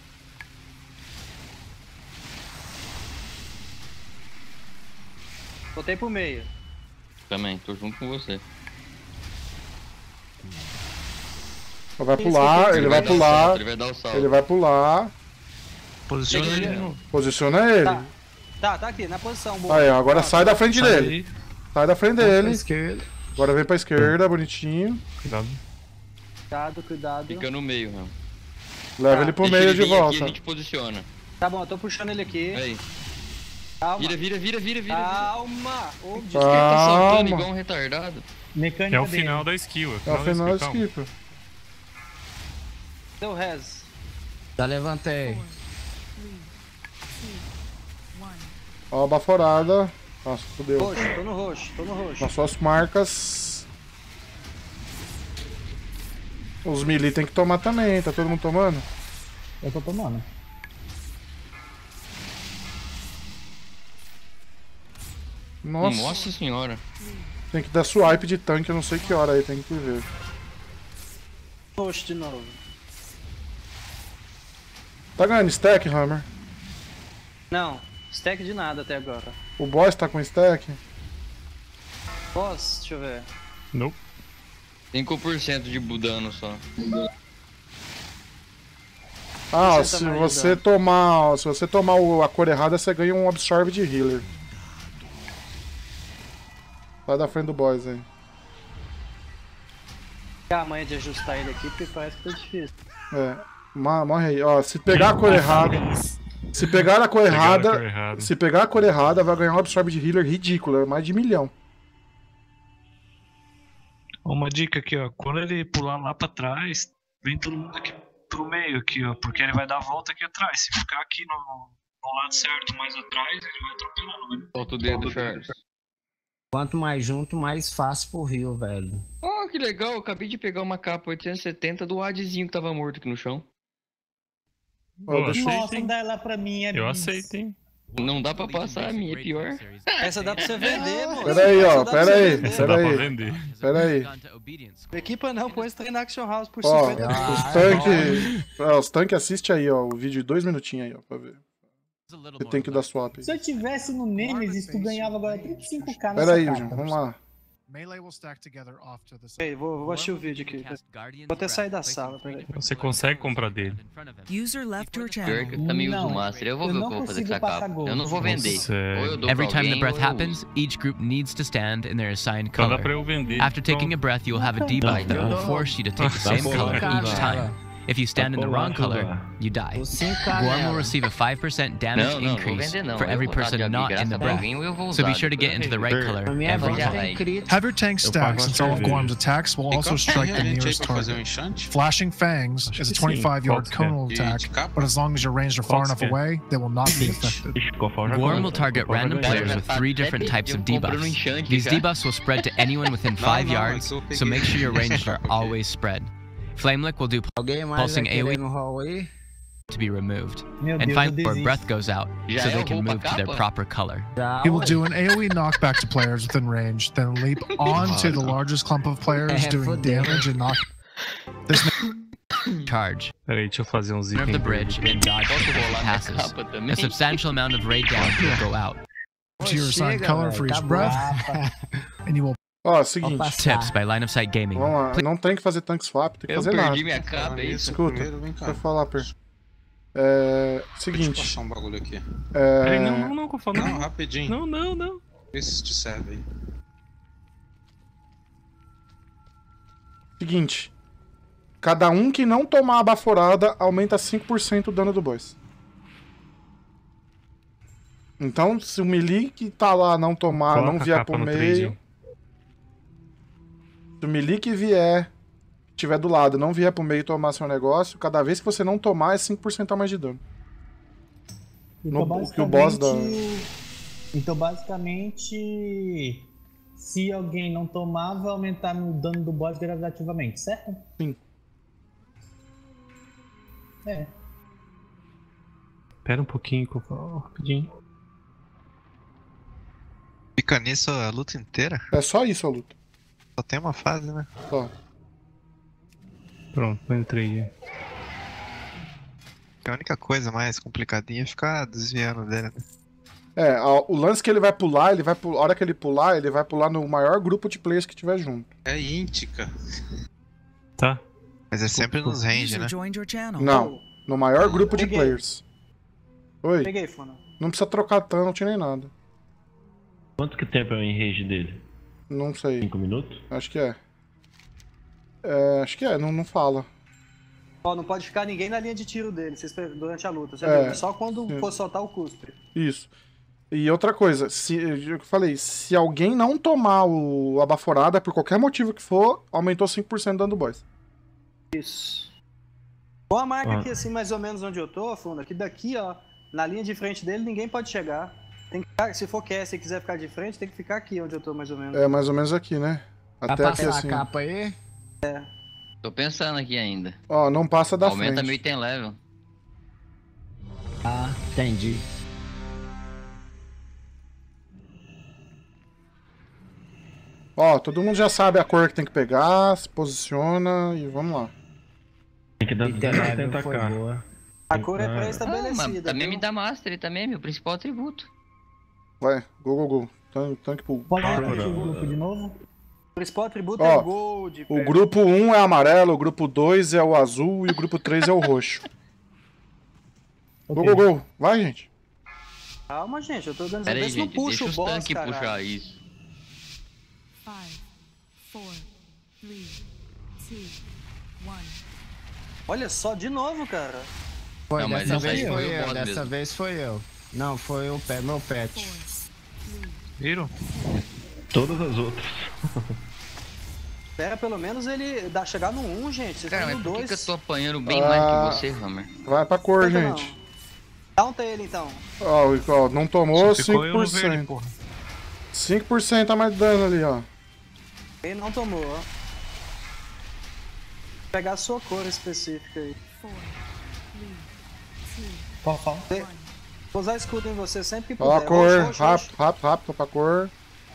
C: Botei pro meio.
D: Também, tô junto com você.
E: Ele vai
C: Isso,
E: pular,
C: isso,
E: ele
C: isso.
E: vai
D: dar o
E: pular.
D: salto, ele vai dar o salto.
E: Ele vai pular.
G: Posiciona
C: Tem que-
G: ele de novo.
E: Posiciona ele.
C: Tá. Tá, tá aqui, na posição boa.
E: Aí, ó, agora
C: Ah,
E: sai da frente
G: Sai
E: dele.
G: aí.
E: Sai da frente
M: Pra
E: dele.
M: esquerda.
E: Agora vem pra esquerda, bonitinho.
J: Cuidado.
C: Cuidado, cuidado.
D: Fica no meio, Hammer.
E: Leva ele pro
D: Deixa
E: meio
D: ele
E: de
D: vir aqui,
E: volta.
D: a gente posiciona.
C: Tá bom, eu tô puxando ele aqui.
D: Aí.
C: Calma.
D: Vira, vira, vira, vira, vira.
C: Calma. Ô,
D: Diz que ele tá saltando
E: Calma.
D: igual um retardado.
H: Mecânica
J: É o
H: dele.
J: final da skill.
E: É o final da
J: calma.
E: skip.
C: Deu res.
M: Já levantei.
E: Ó a baforada. Nossa, fodeu.
C: Roxo, tô no roxo, tô no roxo.
E: Nas suas marcas. Os melee tem que tomar também, tá todo mundo tomando?
H: Eu tô tomando.
E: Nossa.
D: Nossa senhora.
E: Tem que dar swipe de tanque, eu não sei que hora aí, tem que ver.
C: Roxo de novo.
E: Tá ganhando stack, Hammer?
C: Não, stack de nada até agora.
E: O boss tá com stack?
C: Boss, deixa eu ver.
J: Nope.
D: cinco por cento de dano só.
E: Ah,
C: Você
E: se
C: tá mais
E: você
C: ajudando.
E: tomar. Se você tomar o- a cor errada, você ganha um absorb de healer. Sai da frente do boss aí.
C: Tem a manha de ajustar ele aqui, porque parece que tá difícil.
E: É. Ma- Morre aí. Ó, se pegar a cor errada. Se pegar a cor
J: Pegaram a
E: errada.
J: cor errada.
E: Se pegar a cor errada, vai ganhar um absorb de healer ridículo. É mais de milhão.
G: Uma dica aqui, ó. Quando ele pular lá pra trás, vem todo mundo aqui pro meio aqui, ó. Porque ele vai dar a volta aqui atrás. Se ficar aqui no, no lado certo mais atrás, ele vai atropelando. Né?
D: Solta o dedo, Charles.
M: Quanto mais junto, mais fácil pro rio, velho.
D: Oh, que legal. Eu acabei de pegar uma capa oitocentos e setenta do Adzinho que tava morto aqui no chão.
J: Eu aceito,
H: Nossa,
J: hein?
H: dá ela pra mim, é
J: Eu
H: bis.
J: aceito, hein?
D: Não dá pra passar, a minha é pior.
C: Essa dá pra você vender, moço.
E: Pera aí, ó.
C: Essa dá pra
E: Pera
C: você
E: aí.
C: vender.
J: Essa dá
E: Pera
J: pra
E: aí.
J: vender.
E: Pera aí.
C: Equipa não, põe esse trem na Action House por
E: Ó,
C: cinquenta mil.
E: os tanques. Ó, os tanques assiste aí, ó. O vídeo de dois minutinhos aí, ó, pra ver. Você tem que dar swap aí.
H: Se eu tivesse no Nemesis, tu ganhava agora trinta e cinco k
E: Pera
H: nessa
E: aí,
H: capa.
E: Jun, vamos lá.
C: Peraí, vou, vou assistir o vídeo aqui. Vou até sair da sala, peraí.
J: Você consegue comprar dele.
O: User left your
D: Pior
O: channel.
D: que tá meio
H: Não,
D: uso master. Eu vou
H: eu
D: ver o
H: não
D: que eu vou fazer com
H: consigo
D: essa
H: passar
D: capa.
H: gol.
D: Eu não vou vender.
J: Nossa,
D: Ou eu dou
P: Every
D: pra
P: time the
D: alguém,
P: breath
D: ou eu
P: happens,
D: uso.
P: each group needs to stand in their assigned
J: Só dá
P: color.
J: pra eu vender.
P: After taking a breath, you'll have a debuff that will force you to take the same color each time. If you stand in the wrong color, you die. Gorm will receive a five percent damage
D: Não, não, não vou
P: increase
D: vender não.
P: for
D: Eu
P: every
D: vou dar
P: person
D: de
P: not
D: graça
P: in the
D: pra
P: breath.
D: alguém, eu vou
P: So be
D: usar,
P: sure to get into the right color
M: Pra mim é
P: every
M: bom,
P: time.
M: tem crítico.
Q: Have your tank stack, since all of Gorm's attacks will also strike the nearest target. Flashing Fangs is a twenty-five yard conal attack, but as long as you're ranged or far enough away, they will not be affected.
P: Gorm will target random players with three different types of debuffs. These debuffs will spread to anyone within five yards, so make sure your ranges are always spread. Flamelick will do
M: Alguém mais
P: pulsing
M: vai querer
P: AoE
M: no hall aí?
P: to be removed.
H: Meu
P: And
H: Deus,
P: finally,
H: eu
P: where
H: desisto.
P: breath goes out,
D: Já
P: so
D: é
P: they
D: o
P: can
D: roupa
P: move to their
D: capa?
P: proper color.
M: Já,
Q: He will
M: ué.
Q: do an AoE knockback to players within range, then leap onto the largest clump of players,
M: É,
Q: doing
M: fodeu.
Q: damage and knock. This
P: Charge.
J: Peraí, deixa eu fazer uns
P: Of the
J: itens.
P: bridge and dodge
D: Posso
P: as
D: rolar
P: it
D: minha
P: passes.
D: capa também?
P: A substantial amount of raid damage will go out.
Q: to your assigned
M: Chega,
Q: color
M: velho,
Q: for each
M: acabou.
Q: breath, and you will
E: Ó, seguinte.
M: Opa.
P: Tips by Line of Sight Gaming.
E: Vamos lá. Não tem que fazer tank swap, tem que
D: Eu
E: fazer
D: perdi
E: nada.
D: minha capa, é isso?
E: Escuta, deixa eu falar, Per. É. Seguinte.
F: Deixa eu um bagulho aqui.
E: É.
J: Peraí, não, não, não, que eu falo.
F: Não, rapidinho.
J: Não, não, não.
F: Vê se te serve aí.
E: Seguinte. Cada um que não tomar a baforada aumenta cinco por cento o dano do boss. Então, se o melee que tá lá não tomar,
J: Coloca
E: não
J: a
E: vier
J: capa
E: pro
J: no
E: meio.
J: três,
E: Se o melee que vier, tiver do lado, não vier pro meio e tomar seu negócio, cada vez que você não tomar é cinco por cento a mais de dano.
H: Então,
E: No- que o boss dá.
H: basicamente- Então, basicamente, se alguém não tomar, vai aumentar o dano do boss gradativamente, certo?
E: Sim.
H: É.
J: Pera um pouquinho, que eu falo rapidinho.
I: Fica nisso a luta inteira?
E: É só isso a luta.
I: Só tem uma fase, né?
E: Só.
J: Pronto, eu entrei.
I: A única coisa mais complicadinha é ficar desviando dele, né?
E: É, a- o lance que ele vai pular, ele vai pular, a hora que ele pular, ele vai pular no maior grupo de players que tiver junto.
F: É íntica.
J: Tá.
I: Mas é sempre nos range,
O: User
I: né?
O: joined your channel.
E: Não, no maior grupo de
C: Peguei.
E: players. Oi,
C: Peguei, Fona.
E: não precisa trocar tanto nem nada.
L: Quanto que tempo é o enrage dele?
E: Não sei,
L: cinco minutos?
E: acho que é. É, acho que é, não, não fala.
C: Ó, não pode ficar ninguém na linha de tiro dele vocês, durante a luta,
E: É,
C: viu? Só quando
E: sim.
C: for soltar o cuspe.
E: Isso. E outra coisa, se, eu falei, se alguém não tomar o a baforada, por qualquer motivo que for, aumentou cinco por cento dano do boss.
C: Isso. Com a marca
E: Ah.
C: aqui, assim, mais ou menos onde eu tô, Funda, que daqui, ó, na linha de frente dele, ninguém pode chegar. Tem que ficar, se for cast e quiser ficar de frente, tem que ficar aqui onde eu tô, mais ou menos.
E: É mais ou menos aqui, né?
M: Vai
E: Até aqui
M: passar
E: assim.
M: a capa aí?
C: É.
R: Tô pensando aqui ainda.
E: Ó, não passa da
R: Aumenta
E: frente.
R: meu item level.
M: Ah, entendi.
E: Ó, todo mundo já sabe a cor que tem que pegar, se posiciona e vamos lá.
L: Tem que dar
M: Item level foi
L: atacar.
M: boa.
C: A cor é
R: Ah, mas
C: pré-estabelecida.
R: também
C: viu?
R: me dá Mastery também, meu principal atributo.
E: Vai, go, go, go. Tanque, tanque pro...
H: Pode repetir o grupo de novo?
C: O principal atributo
E: Ó,
C: é Gold.
E: O
C: pé.
E: grupo um é amarelo, o grupo dois é o azul e o grupo três é o roxo. Go, go, go. Vai, gente.
C: Calma, gente, eu tô organizando.
R: Pera aí,
C: Vê se não
R: gente,
C: puxa
R: deixa
C: o
R: os
C: boss,
R: tanques
C: caralho.
R: puxar isso.
A: Five, four, three, two, one.
C: Olha só, de novo, cara.
M: Foi,
R: Não, mas
M: dessa
R: esse aí
M: vez
R: foi
M: foi
R: o
M: eu,
R: boss
M: dessa
R: mesmo.
M: vez foi eu. Não, foi o pé, meu pet.
G: Viram?
L: Todas as outras.
C: Espera pelo menos ele dar, chegar no um, gente. Vocês
R: Cara,
C: estão
R: mas
C: no
R: por que, que eu
C: dois.
R: tô apanhando bem
E: Ah.
R: mais que você, Hammer?
E: Vai pra cor,
C: Tenta
E: gente.
C: Downta ele então.
E: Ó, ó, não tomou
G: Só ficou eu no
E: cinco por
G: verde,
E: cento.
G: porra.
E: cinco por cento a mais de dano ali, ó.
C: Ele não tomou, ó. Vou pegar a sua cor específica aí.
A: Four, three, two,
H: Qual, qual?
C: Vou usar escudo em você sempre que
E: Ó
C: puder.
E: a cor,
C: Roxo, roxo,
E: rápido, rápido, rápido pra cor.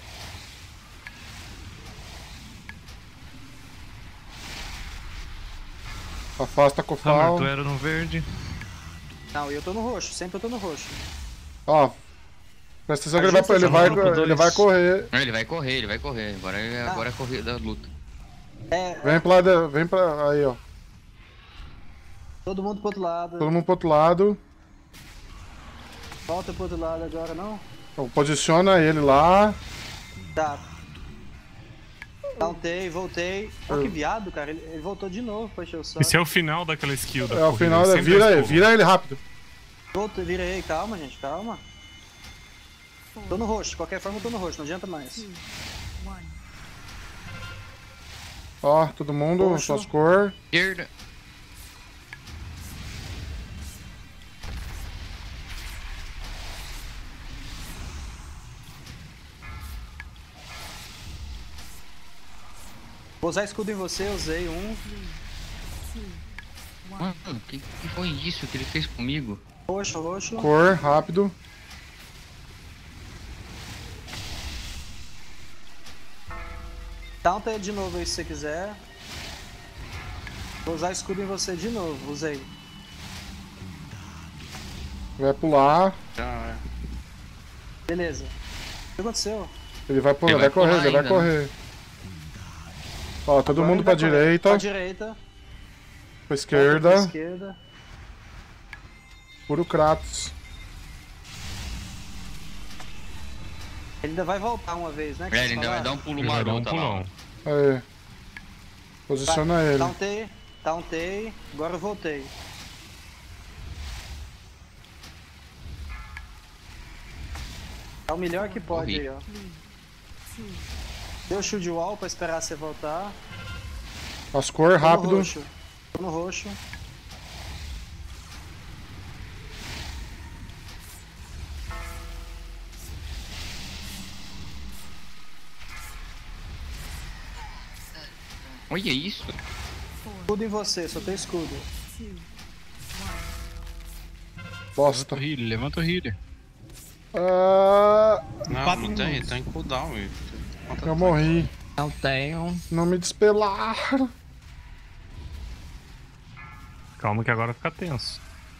E: Afasta com o
G: Hammer,
E: fal.
G: tu era no verde.
C: roxo. Não, eu tô no roxo, sempre eu tô no roxo.
E: Ó, presta atenção que ele vai,
C: Ajusta
E: ele
C: essa
E: vai,
G: mão pro
E: ele
G: dois.
E: vai correr.
R: Não, ele vai correr, ele vai correr. Agora é,
C: Ah.
R: agora é a corrida da luta.
C: É,
E: Vem pra lá, de- vem pra. Aí, ó.
C: todo mundo pro outro lado.
E: Todo mundo pro outro lado.
C: Volta pro outro lado agora, não?
E: Então, posiciona ele lá.
C: Tá. Downtei, voltei. Pô, que viado, cara. Ele, ele voltou de novo pra encher o saco.
J: Esse é o final daquela skill da
E: É o
J: corrida,
E: final, da-
J: sempre
E: vira
J: é
E: ele,
J: fogo.
E: vira ele rápido.
C: Voltei, virei. Calma, gente, calma. Tô no roxo, de qualquer forma eu tô no roxo, não adianta mais.
A: two, one.
E: Ó, todo mundo,
C: Roxo.
E: suas cores.
R: Esquerda.
C: Vou usar escudo em você, usei um.
R: Mano, o que, que foi isso que ele fez comigo?
C: Roxo, roxo.
E: Cor, rápido.
C: Downta ele de novo aí se você quiser. Vou usar escudo em você de novo, usei.
E: Vai pular.
F: Já é.
C: Beleza. O que aconteceu?
E: Ele vai pular,
R: Ele
E: vai
R: vai
E: correr,
R: pular
E: ele vai
R: ainda,
E: correr. Ó, todo
C: Agora
E: mundo
C: ele
E: pra
C: vai correr.
E: direita,
C: Pra direita.
E: pra
C: Pra
E: esquerda.
C: esquerda.
E: Puro Kratos.
C: Ele ainda vai voltar uma vez, né? que
R: É,
C: vocês
R: ele ainda vai dar
C: falaram?
R: um pulo
J: Ele vai dar um
R: maroto lá.
J: pulão.
E: Aí. Posiciona ele.
C: Tauntei, tauntei, agora eu voltei. Tá o melhor que pode
R: Corri.
C: aí, ó. Deu shield wall pra esperar você voltar.
E: As cores,
C: Tô no
E: rápido.
C: roxo. Tô no roxo.
R: Olha isso.
C: Escudo em você, só tem escudo.
E: Bosta.
F: Levanta o healer, levanta o healer.
E: Ah,
F: Não,
H: Quatro
F: não tem,
H: minutos.
F: tá em cooldown, velho.
E: eu morri.
M: Não tenho.
E: Não me despelaram.
J: Calma que agora fica tenso.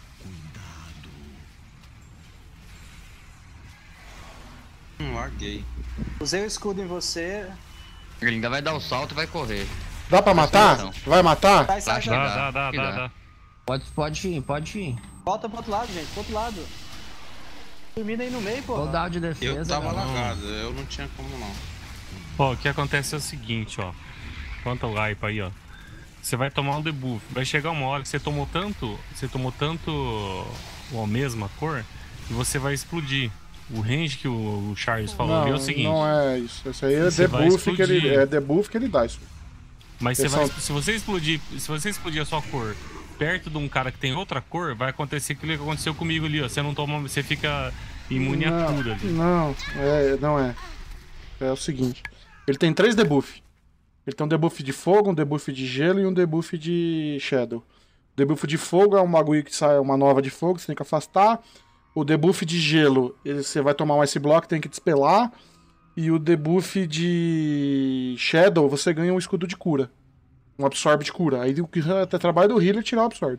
F: Hum, larguei.
C: Usei o escudo em você.
R: Ele ainda vai dar o salto e vai correr.
E: Dá pra matar?
R: Não.
E: Vai matar?
C: Sai, sai,
R: Acho
C: sai.
R: que
J: Dá, dá, dá,
R: que
J: dá, dá.
M: Pode, pode vir, pode vir.
C: Volta pro outro lado, gente, pro outro lado. Termina aí no meio, pô.
M: Vou dar de
F: Eu
M: defesa.
F: tava
M: galera.
F: lagado, eu não tinha como não.
J: Ó, o que acontece é o seguinte, ó. Quanto ao hype aí, ó. você vai tomar um debuff. Vai chegar uma hora que você tomou tanto, você tomou tanto a mesma cor, que você vai explodir. O range que o Charles falou
E: não,
J: ali é o seguinte.
E: Não é isso. Isso aí é
J: você
E: debuff que ele é debuff que ele dá isso.
J: Mas você
E: Eles
J: vai,
E: são-
J: se você explodir, se você explodir a sua cor perto de um cara que tem outra cor, vai acontecer aquilo que aconteceu comigo ali, ó. Você não toma, você fica imune a
E: Não,
J: tudo ali.
E: Não, é, não é. É o seguinte. Ele tem três debuffs. Ele tem um debuff de fogo, um debuff de gelo e um debuff de shadow. O debuff de fogo é um bagulho que sai uma nova de fogo, você tem que afastar. O debuff de gelo, ele- você vai tomar um ice block, tem que despelar. E o debuff de shadow, você ganha um escudo de cura. Um absorbe de cura. Aí o que é trabalho do healer é tirar o absorbe.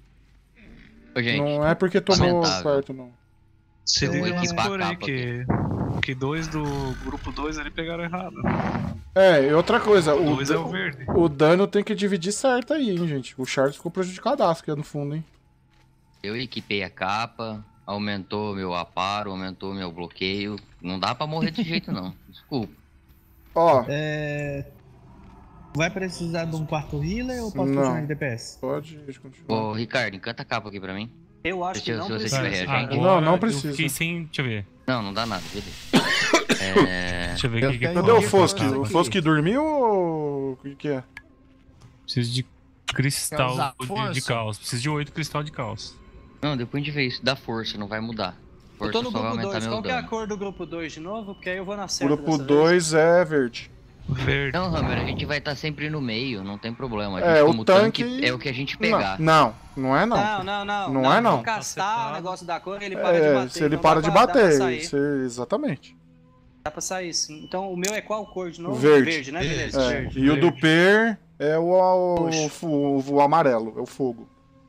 R: Ô, gente,
E: Não é porque tomou
R: lamentável.
E: perto, não.
G: Se
R: Eu
G: liga
R: vou
G: nas
R: equipar a
G: cores aí
R: capa
G: que, que dois do grupo dois ali pegaram errado.
E: É, e outra coisa, o,
G: Dois é o
E: da-
G: verde.
E: o dano tem que dividir certo aí, hein, gente. O Charles ficou prejudicadaço aqui no fundo, hein.
R: Eu equipei a capa, aumentou meu aparo, aumentou meu bloqueio. Não dá pra morrer desse jeito, não. Desculpa.
E: Ó.
H: É... Vai precisar de um quarto healer ou posso
E: Não.
H: continuar de D P S?
E: Pode continuar.
R: Ô, Ricardo, encanta a capa aqui pra mim.
C: Eu acho
R: Se-
C: que não
R: se você
C: precisa.
R: tiver reagente.
E: Não, não
J: Eu
E: precisa.
J: fiquei sem. Deixa eu ver.
R: Não, não dá nada, beleza. É...
J: Deixa eu ver o que que
E: Cadê o Fosk?
J: Fosque?
E: O Fosk dormiu ou o que que é?
J: Preciso de
R: Quer
J: cristal
R: usar
J: de,
R: força?
J: de caos. Preciso de oito cristal de caos.
R: Não, depois a gente vê isso. Dá força, não vai mudar.
C: Eu
R: Força
C: tô no
R: só vai
C: grupo
R: aumentar
C: dois.
R: meu
C: Qual que é a
R: dano.
C: cor do grupo dois de novo? Porque aí eu vou na
E: O
C: certa
E: grupo
C: dessa vez.
E: dois é verde.
G: Verde.
R: Não, Hammer, a gente vai estar sempre no meio, não tem problema. A gente,
E: É, o
R: como
E: tanque...
R: é o que a gente pegar.
E: Não, não, não é não.
C: Não, não, não.
E: Não é não.
C: Vou castar o negócio da cor e ele para de
E: É,
C: bater.
E: se ele
C: então
E: para
C: dá
E: de
C: pra- dá pra
E: bater,
C: sair.
E: você- exatamente.
C: Dá pra sair sim. Então o meu é qual cor de novo?
E: Verde.
C: né? Beleza.
E: É,
C: Verde.
E: e o do Per é o, o, o, o amarelo, é o fogo.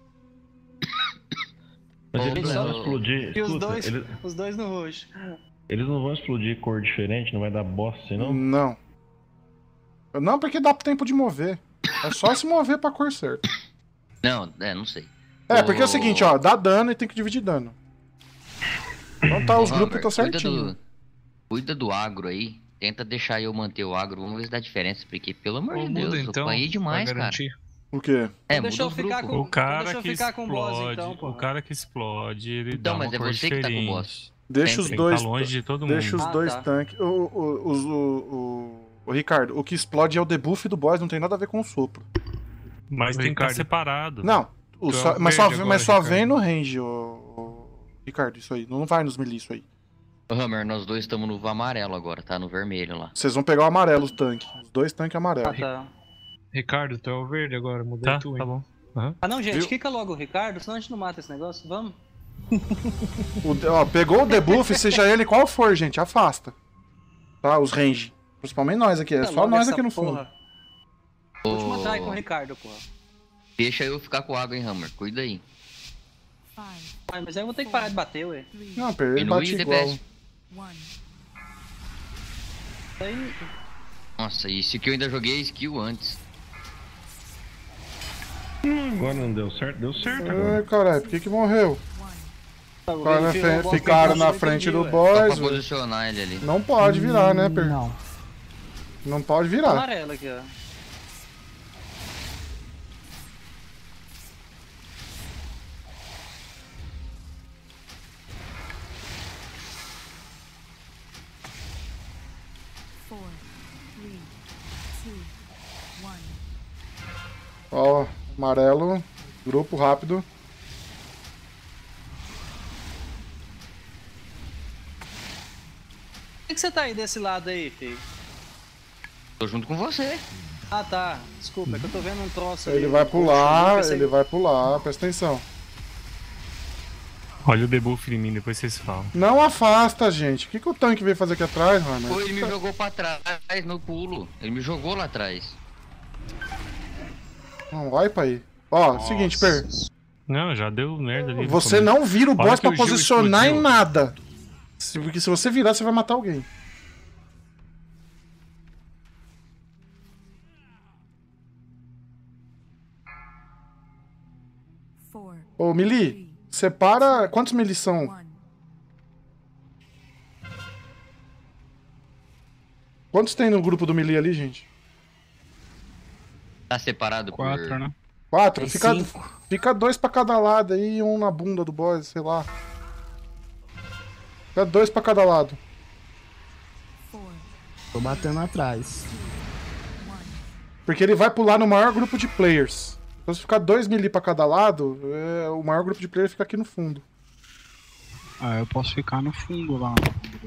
L: Mas eles não
C: Só-
L: vão explodir.
C: E os
L: Escuta,
C: dois,
L: eles,
C: os dois no roxo.
L: eles não vão explodir cor diferente, não vai dar bosta assim, não?
E: Não. Não, porque dá tempo de mover. É só se mover pra cor certa.
R: Não, é, não sei.
E: É, porque é o
R: Ô,
E: seguinte, ó, dá dano e tem que dividir dano. Então tá, os
R: ô,
E: grupos
R: Hammer,
E: estão
R: cuida
E: certinho.
R: do- Cuida do agro aí. Tenta deixar eu manter o agro, vamos ver se dá diferença, porque pelo amor
G: Ou
R: de
G: muda,
R: Deus, eu
G: então,
R: apanhei demais,
G: pra
R: cara.
G: garantir.
E: O quê?
R: É,
C: Deixa
R: muda
C: eu
R: os
C: ficar
R: grupos.
C: com-
J: O cara
C: deixa eu
J: que
C: ficar com o boss,
J: explode,
C: então, pô.
J: o cara que explode, ele
R: Então,
J: dá uma
R: mas é
J: cor
R: você que tá com o
J: diferente.
R: boss.
E: Deixa
R: Sempre.
E: os
J: Tem que
E: dois.
J: tá longe de todo
E: Deixa
J: mundo.
E: os
C: Ah,
E: dois
C: tá.
E: tanques. O, o, os- o, o, o Ricardo, o que explode é o debuff do boss, não tem nada a ver com o sopro.
J: Mas
G: O
J: tem que estar
G: Ricardo.
J: separado.
E: Não, o
G: Tu é
E: só-
G: o
E: mas, só,
G: verde
E: mas
G: agora,
E: só vem
G: Ricardo.
E: no range, o, o- Ricardo, isso aí. Não vai nos melee isso aí.
R: Ô, Hammer, nós dois estamos no amarelo agora, tá? No vermelho lá.
E: Vocês vão pegar o amarelo, os tanques. Os dois tanques
C: Ah,
E: amarelos.
C: tá.
G: Ricardo, tu é o verde agora, mudei
J: Tá,
G: tu,
J: tá
G: hein?
J: bom. Aham.
C: Ah não, gente,
E: Viu?
C: fica logo o Ricardo, senão a gente não mata esse negócio. Vamos.
E: O de- ó, pegou o debuff, seja ele qual for, gente, afasta. Tá, os range. Principalmente nós aqui, é
C: Fica
E: só
C: logo
E: nós
C: essa
E: aqui no
C: porra.
E: fundo.
C: Última
R: Ô,
C: try com o Ricardo, porra.
R: Deixa eu ficar com água, hein, Hammer. Cuida aí.
C: Ai, mas aí eu vou ter que parar de bater, ué.
E: Não, per- ele
R: Diminui
E: bate
R: o
E: igual.
R: D P S.
C: Aí,
R: Nossa, isso que eu ainda joguei a skill antes.
L: Hum, agora não deu certo, deu certo agora.
E: Ai, caralho, por que que morreu?
C: tá,
E: Ficaram na
C: ele
E: frente-
C: virou o
E: ficaram
C: boss,
E: na
C: eu
E: frente
C: entendi,
E: do
C: ué.
R: Só
E: boss.
R: pra
E: velho.
R: posicionar ele ali.
E: Não pode virar, né, Per?
H: Não.
E: Não pode virar.
C: Amarelo aqui, ó.
A: Four, three, two, one.
E: Ó, amarelo, grupo rápido.
C: Por que, que você tá aí desse lado aí, filho?
R: Tô junto com você.
C: Ah, tá. Desculpa, é que eu tô vendo um troço ali.
E: Ele vai
C: um
E: pular,
C: roxo, eu pensei-
E: ele vai pular, presta atenção.
J: Olha o debuff em mim, depois vocês falam.
E: Não afasta, gente. O que, que o tanque veio fazer aqui atrás,
R: Pô,
E: mano?
R: ele me jogou pra trás no pulo. Ele me jogou lá atrás.
E: Não, vai pra aí. Ó, seguinte, Per.
J: Não, já deu merda ali. no
E: Você
J: começo.
E: não vira o
J: Olha
E: boss
J: que
E: pra
J: o Gil
E: posicionar
J: explodiu.
E: em nada. Se- Porque se você virar, você vai matar alguém.
A: Four,
E: Ô, Mili, separa. Quantos Mili são?
A: one.
E: Quantos tem no grupo do Mili ali, gente?
R: Tá separado por...
L: Quatro, né?
E: Quatro?
R: Tem
E: Fica,
R: cinco.
E: fica dois pra cada lado aí e um na bunda do boss, sei lá. Fica dois pra cada lado.
M: Tô batendo atrás.
E: Porque ele vai pular no maior grupo de players. Então se ficar dois melee pra cada lado, é, o maior grupo de players fica aqui no fundo.
L: Ah, eu posso ficar no fundo lá.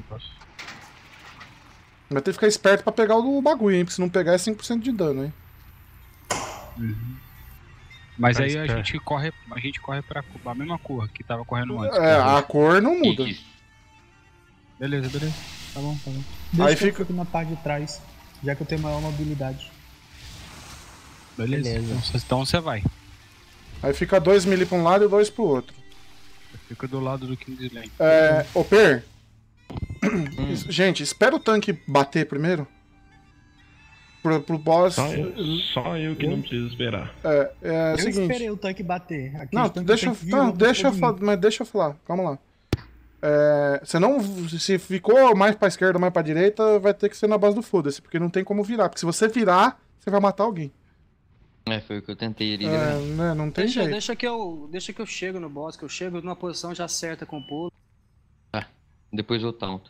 E: Vai ter que ficar esperto pra pegar o bagulho, hein? Porque se não pegar é cinco por cento de dano, hein?
L: Uhum. Mas
E: Tá
L: aí a
E: esperto.
L: gente corre, a gente corre pra a mesma cor que tava correndo antes.
E: É, a cor não muda.
L: Beleza, beleza. Tá bom, tá bom.
H: Deixa
E: Aí
H: que eu
E: fica-
H: fico na parte de trás, já que eu tenho maior mobilidade.
L: Beleza.
H: Beleza.
L: Então cê- Então você vai.
E: Aí fica dois melee pra um lado e dois pro outro.
L: Fica do lado do Kingsley.
E: É. Ô, Per. Gente, espera o tanque bater primeiro. Pro, pro boss.
L: Só eu, só eu que não preciso esperar.
E: É, é o
H: Eu
E: seguinte.
H: esperei o tanque bater. Aqui
E: Não,
H: o tanque
E: deixa,
H: tem
E: eu-
H: que
E: não,
H: virar
E: deixa eu
H: um
E: falar, mas deixa eu falar, calma lá. É, você não. Se ficou mais pra esquerda ou mais pra direita, vai ter que ser na base do foda-se, porque não tem como virar. Porque se você virar, você vai matar alguém.
R: É, foi o que eu tentei ali.
E: É,
R: né?
E: né, não tem
C: Deixa,
E: jeito.
C: deixa, que eu, deixa que eu chego no boss, que eu chego numa posição já certa com o pulo.
R: Depois eu taunto.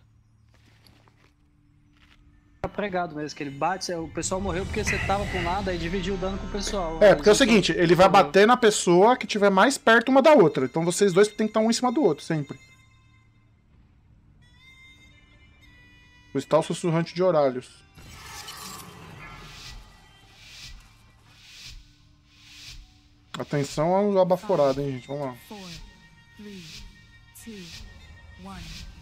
C: Tá pregado mesmo, que ele bate, o pessoal morreu porque você tava pra um lado, aí dividiu o dano com o pessoal.
E: É,
C: Aí
E: porque é o
C: você
E: seguinte,
C: só-
E: ele vai bater na pessoa que tiver mais perto uma da outra. Então vocês dois tem que estar um em cima do outro, sempre. O tal sussurrante de horários. Atenção aos abaforados, hein, gente. Vamos lá.
A: Four, three, two, one.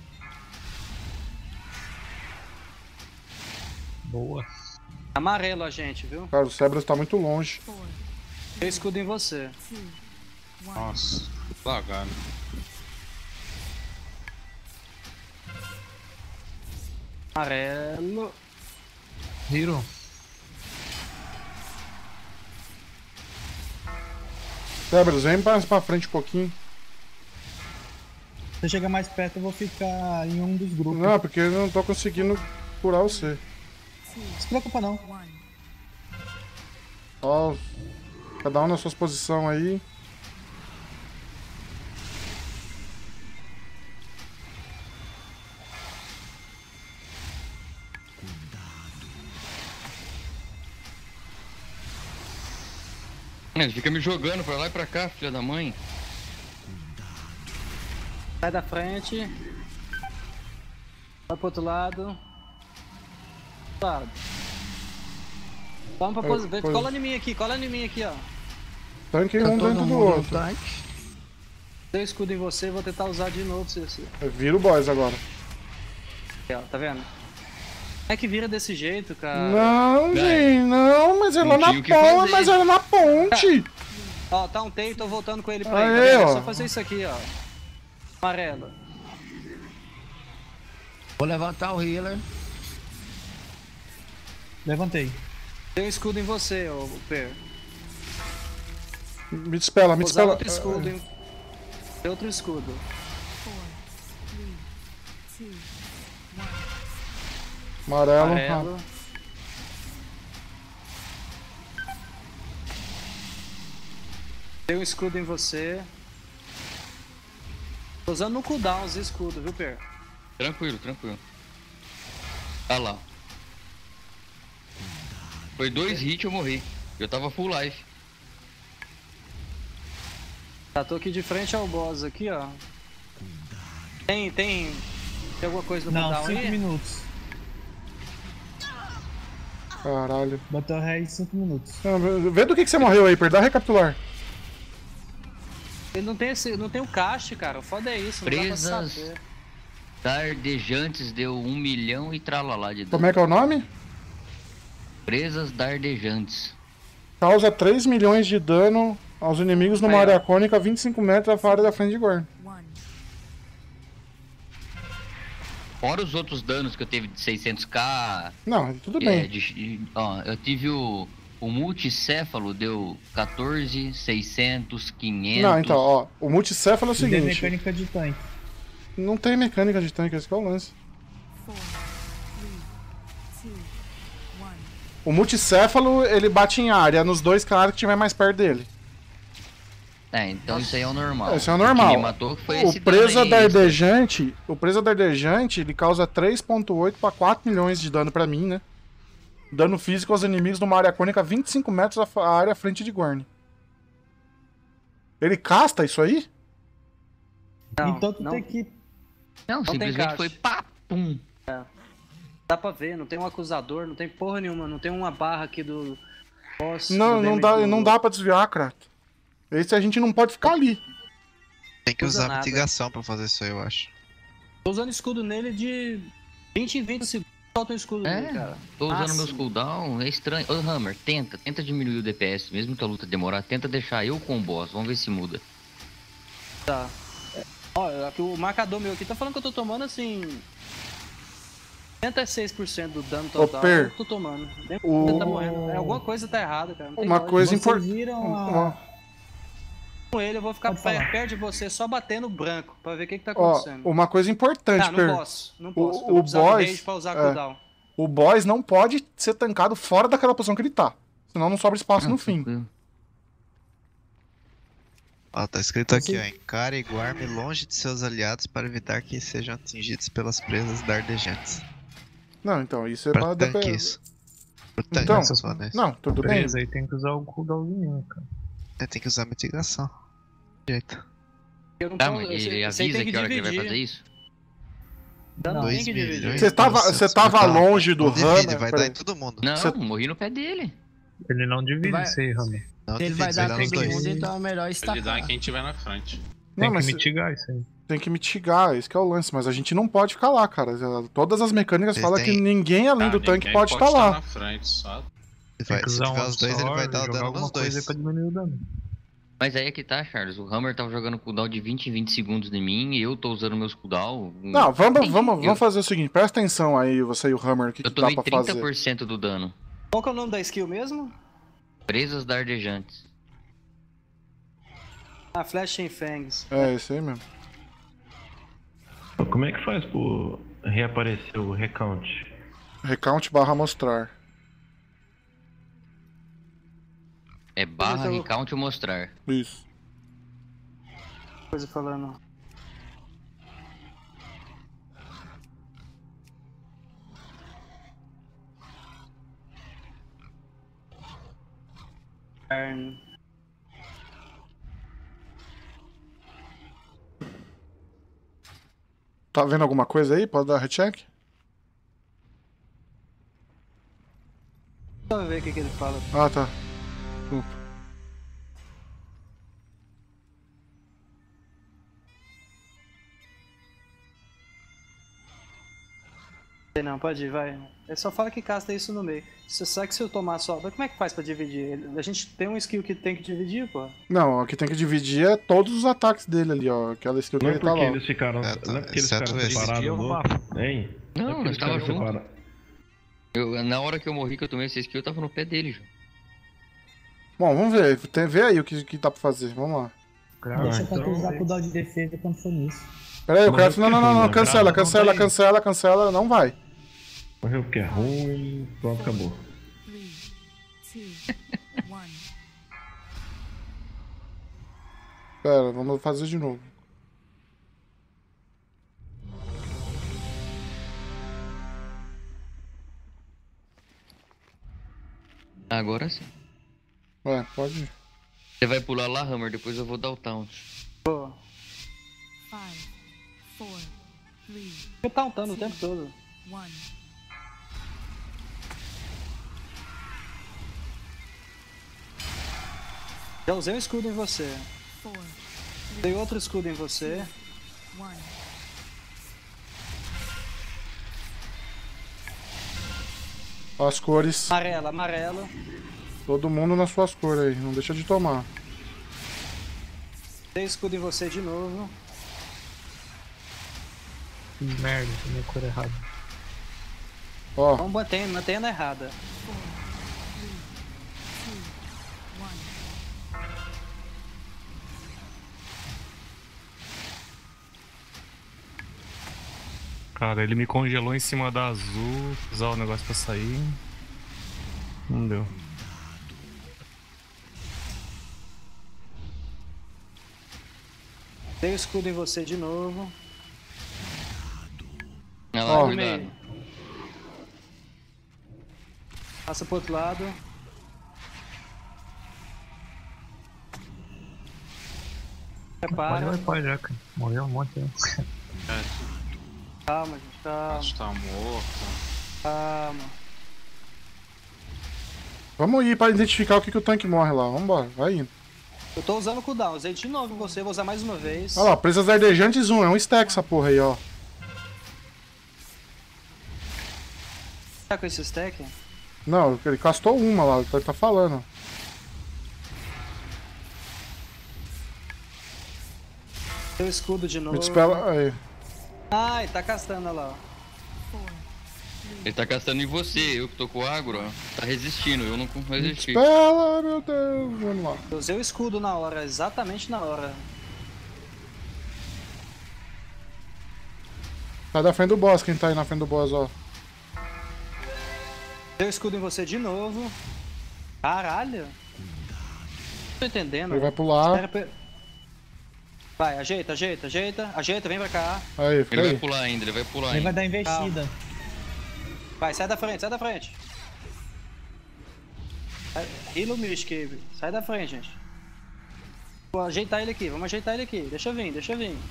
L: Boa.
C: Amarelo a gente, viu?
E: Cara, o Cerberus tá muito longe.
C: Eu escudo em você.
F: Nossa, lagado.
C: Amarelo.
Q: Hiro.
E: Cerberus, vem mais pra frente um pouquinho.
H: Se você chegar mais perto, eu vou ficar em um dos grupos.
E: Não, porque eu não tô conseguindo curar você.
H: Não se preocupa não.
E: Ó, cada um na sua posição aí.
R: Ele fica me jogando pra lá e pra cá, filha da mãe.
C: Sai da frente. Vai pro outro lado. Lado. Vamos pra
E: É,
C: posição.
E: pois-
C: Cola em mim aqui, cola em mim aqui, ó.
E: Tanque
C: Tá
E: um
C: todo
E: dentro do
C: mundo no
E: outro.
C: Deu escudo em você, vou tentar usar de novo. Se, se...
E: Vira o boss agora.
C: Aqui, ó, tá vendo? É que vira desse jeito, cara.
E: Não, gente, não, mas ela
C: Não
E: na
C: tinha o que
E: ponte,
C: fazer.
E: mas ela na ponte.
C: Ó, tá um teio, tô voltando com ele pra
E: Aê,
C: ele. Tá vendo? É
E: ó.
C: só fazer isso aqui, ó. Amarelo.
M: Vou levantar o healer.
H: Levantei.
C: Tem um escudo em você, ô Per.
E: Me dispela, me
C: Vou usar
E: dispela.
C: outro escudo, hein? Tem outro escudo.
E: Amarelo.
C: Amarelo. Tem um escudo em você. Tô usando no cooldown os escudos, viu, Per?
R: Tranquilo, tranquilo. Tá lá. Foi dois hits e eu morri. Eu tava full life.
C: Tá, tô aqui de frente ao boss aqui, ó. Tem, tem... Tem alguma coisa no
H: Não,
C: cooldown
H: cinco
C: aí?
H: minutos.
E: Caralho.
H: Bateu ré em cinco minutos.
E: Não, vê do que, que você morreu aí, Per. Dá recapitular.
C: Ele não tem, esse, não tem o cast, cara. O foda é isso, não dá pra
R: Presas
C: saber.
R: dardejantes deu um milhão e tralalá de dano.
E: Como é que é o nome?
R: Presas dardejantes.
E: Causa três milhões de dano aos inimigos numa
R: Aí, ó.
E: área cônica vinte e cinco metros da área da frente de guarda.
R: Fora os outros danos que eu tive de seiscentos k.
E: Não, tudo
R: é,
E: bem.
R: de- de- ó, eu tive o, o multicéfalo, deu quatorze, seiscentos, quinhentos.
E: Não, então, ó, o multicéfalo é o
H: Tem
E: seguinte.
H: mecânica de tanque.
E: Não tem mecânica de tanque, esse que é o lance. O multicéfalo, ele bate em área nos dois caras que tiver mais perto dele.
R: É, então isso aí é o normal.
E: Isso é o normal.
R: O que me matou foi
E: O
R: esse
E: presa
R: dano aí,
E: dardejante, o presa dardejante, ele causa três ponto oito para quatro milhões de dano pra mim, né? Dano físico aos inimigos numa área cônica vinte e cinco metros a área à frente de Gorn. Ele casta isso aí?
C: Não,
H: então tu
C: não.
H: tem que...
R: Não,
C: Não tem
R: simplesmente
C: caixa.
R: foi pá, pum.
C: É. Dá pra ver, não tem um acusador, não tem porra nenhuma, não tem uma barra aqui do boss.
E: Não,
C: do
E: não
C: damage
E: dá,
C: do-
E: não dá pra desviar, Krato. Esse a gente não pode ficar ali.
I: Tem que
C: Usa
I: usar
C: nada.
I: mitigação pra fazer isso aí, eu acho.
C: Tô usando escudo nele de vinte em vinte segundos. Solta um escudo
R: É,
C: nele, cara.
R: tô usando
C: Máximo.
R: meus cooldown, é estranho. Ô, Hammer, tenta, tenta diminuir o D P S, mesmo que a luta demorar, tenta deixar eu com o boss, vamos ver se muda.
C: Tá. É, ó, aqui o marcador meu aqui tá falando que eu tô tomando assim. setenta e seis por cento do dano total.
E: Per,
C: eu tô tomando. Nem
E: o-
C: tá morrendo. É, alguma coisa tá errada, cara. Não tem
E: Uma
C: lógica.
E: coisa
C: Vocês
E: importante.
C: viram a- Com ele, eu vou ficar
H: Pode falar.
C: per- perto de você só batendo branco pra ver o que, que tá
E: Ó,
C: acontecendo.
E: uma coisa importante,
C: Ah, não
E: Per.
C: posso, não posso.
E: O,
C: Eu vou
E: o
C: precisar de
E: boss.
C: rage pra usar
E: é,
C: cooldown.
E: o boss não pode ser tancado fora daquela posição que ele tá. Senão não sobra espaço no fim.
I: Ó, tá escrito aqui, ó. Encare e guarde longe de seus aliados para evitar que sejam atingidos pelas presas dardejantes.
E: Não, então, isso é
I: Pra
E: pra.
I: tanque
E: depe-
I: isso. Pro tanque,
E: Então,
I: essas maneiras.
E: não, tudo bem.
G: Beleza, aí tem que usar o cooldownzinho, cara.
I: É, tem que usar mitigação. Jeito.
C: Eu não
R: Tá,
C: posso-
R: mas
C: esse-
R: ele
C: esse aí
R: avisa
C: tem
R: que hora que ele vai
C: dividir.
R: fazer isso?
C: Não,
I: Dois
C: tem que
I: milhões.
C: dividir.
E: Você tava, você tava longe do
I: Não divide,
E: Hammer.
I: vai dar
E: peraí.
I: em todo mundo.
R: Não,
E: Você-
R: morri no pé dele.
G: Ele não divide
M: Vai-
G: isso aí, Hammer.
I: Não
M: Se ele
I: divide,
M: vai dar
I: dar
M: pra
I: nos
M: todo
I: dois.
M: mundo, então é melhor
F: Ele dá
M: estacar.
F: em quem tiver na frente.
G: Tem
E: Não, mas
G: que
E: se-
G: mitigar isso aí.
E: Tem que mitigar, esse que é o lance, mas a gente não pode ficar lá, cara. Todas as mecânicas
I: Eles
E: falam que
I: têm-
E: ninguém além
F: Ah,
E: do tanque
F: ninguém
E: pode estar
F: estar
E: lá.
F: na frente, sabe?
I: Ele vai-
G: Tem que
I: se
G: usar
I: tiver
G: um
I: os dois, ele vai dar o
G: jogar
I: dano
G: alguma
I: nos
G: coisa aí
I: dois.
G: pra diminuir o dano.
R: Mas aí é que tá, Charles. O Hammer tava jogando cooldown de vinte em vinte segundos em mim e eu tô usando meus cooldown.
E: Não, vamos,
R: Tem-
E: vamos,
R: eu,
E: vamos fazer o seguinte, presta atenção aí, você e o Hammer, o que,
R: eu
E: que dá
R: tomei
E: pra
R: trinta
E: fazer.
R: por cento do dano.
C: Qual que é o nome da skill mesmo?
R: Presas dardejantes.
C: Ah, Flashing Fangs.
E: É, isso aí mesmo.
L: Como é que faz pro reaparecer o recount?
E: Recount barra mostrar.
R: É barra,
C: Mas eu-
R: recount ou mostrar.
E: Isso.
C: Coisa falando. Turn.
E: Tá vendo alguma coisa aí? Pode dar recheck?
C: Só ver o que, que ele fala.
E: Ah, tá. Desculpa.
C: Sei não, pode ir, vai. Ele só fala que casta isso no meio. Você sabe que se eu tomar só. Mas como é que faz pra dividir? Ele- A gente tem um skill que tem que dividir, pô.
E: Não, o que tem que dividir é todos os ataques dele ali, ó. Aquela skill que
L: Não é
E: ele tá
L: porque
E: lá.
L: eles ficaram.
I: É, tá,
L: Não é porque eles
I: exceto
L: ficaram
I: esse.
L: separados
G: Eu
L: do
G: vou-
L: outro. Hein?
R: Não,
L: é porque
R: nós
L: eles
R: tava
L: ficaram
R: junto.
L: separados.
R: Eu, na hora que eu morri, que eu tomei essa skill, eu tava no pé dele, já.
E: Bom, vamos ver. Tem, vê aí o que, que dá pra fazer. Vamos lá.
H: Deixa
L: Ah,
H: pra tu
L: então-
H: usar cooldown de defesa quando for nisso.
E: Pera aí, o
L: Mas
E: Kratos.
L: eu
E: Não, não, não, não.
L: fiquei
E: Cancela,
L: lembrado,
E: cancela,
L: não tem.
E: cancela, cancela. Não vai.
L: Morreu porque é ruim. Pronto, acabou.
A: Three, two, one.
E: Pera, vamos fazer de novo.
R: Agora sim.
E: Ué, pode ir.
R: Você vai pular lá, Hammer, depois eu vou dar o taunt.
C: Pô.
A: Five, four, three,
C: Fica tauntando o tempo todo.
A: one.
C: Já usei um escudo em você.
A: Four,
C: Dei outro escudo em você.
A: one.
E: Ó, as cores.
C: Amarela, amarela.
E: Todo mundo nas suas cores aí. Não deixa de tomar.
C: Dei escudo em você de novo.
G: Que merda, tomei a cor errada.
E: Ó,
C: Vamos mantendo, mantendo errada.
A: Four, three, two, one.
J: Cara, ele me congelou em cima da azul, usar o negócio pra sair. Não deu.
C: Dei o escudo em você de novo.
R: Ela
C: Ó,
R: vai
C: meio. Passa pro outro lado. Prepara.
G: Vai, vai, já, cara. Morreu um monte. Né?
C: Calma, gente, calma.
F: Acho que tá morto.
C: Calma.
E: Vamos ir pra identificar o que, que o tanque morre lá. Vambora, vai indo.
C: Eu tô usando o cooldown, usei de novo em você, vou usar mais uma vez.
E: Olha lá, presas ardejantes um, é um stack essa porra aí, ó.
C: Tá com esse stack?
E: Não, ele castou uma lá, ele tá falando.
C: Deu escudo de novo.
E: Me dispela aí.
C: Ah, ele tá castando, olha lá.
R: Ele tá castando em você, eu que tô com o agro, ó. Tá resistindo, eu não consigo resistir.
E: Dispela, meu Deus, vamos lá.
C: Eu usei o escudo na hora, exatamente na hora.
E: Sai da frente do boss, quem tá aí na frente do boss, ó.
C: Deu escudo em você de novo. Caralho. Não tô entendendo.
E: Ele vai pular.
C: Espera pra... Vai, ajeita, ajeita, ajeita. Ajeita, vem pra cá.
E: Aí, fica
R: Ele
E: aí.
R: vai pular ainda, ele vai pular
H: Ele
R: ainda.
H: vai dar investida.
C: Calma. Vai, sai da frente, sai da frente. Hilo Mishcave, sai da frente, gente. Vou ajeitar ele aqui, vamos ajeitar ele aqui. Deixa eu vir, deixa eu vir.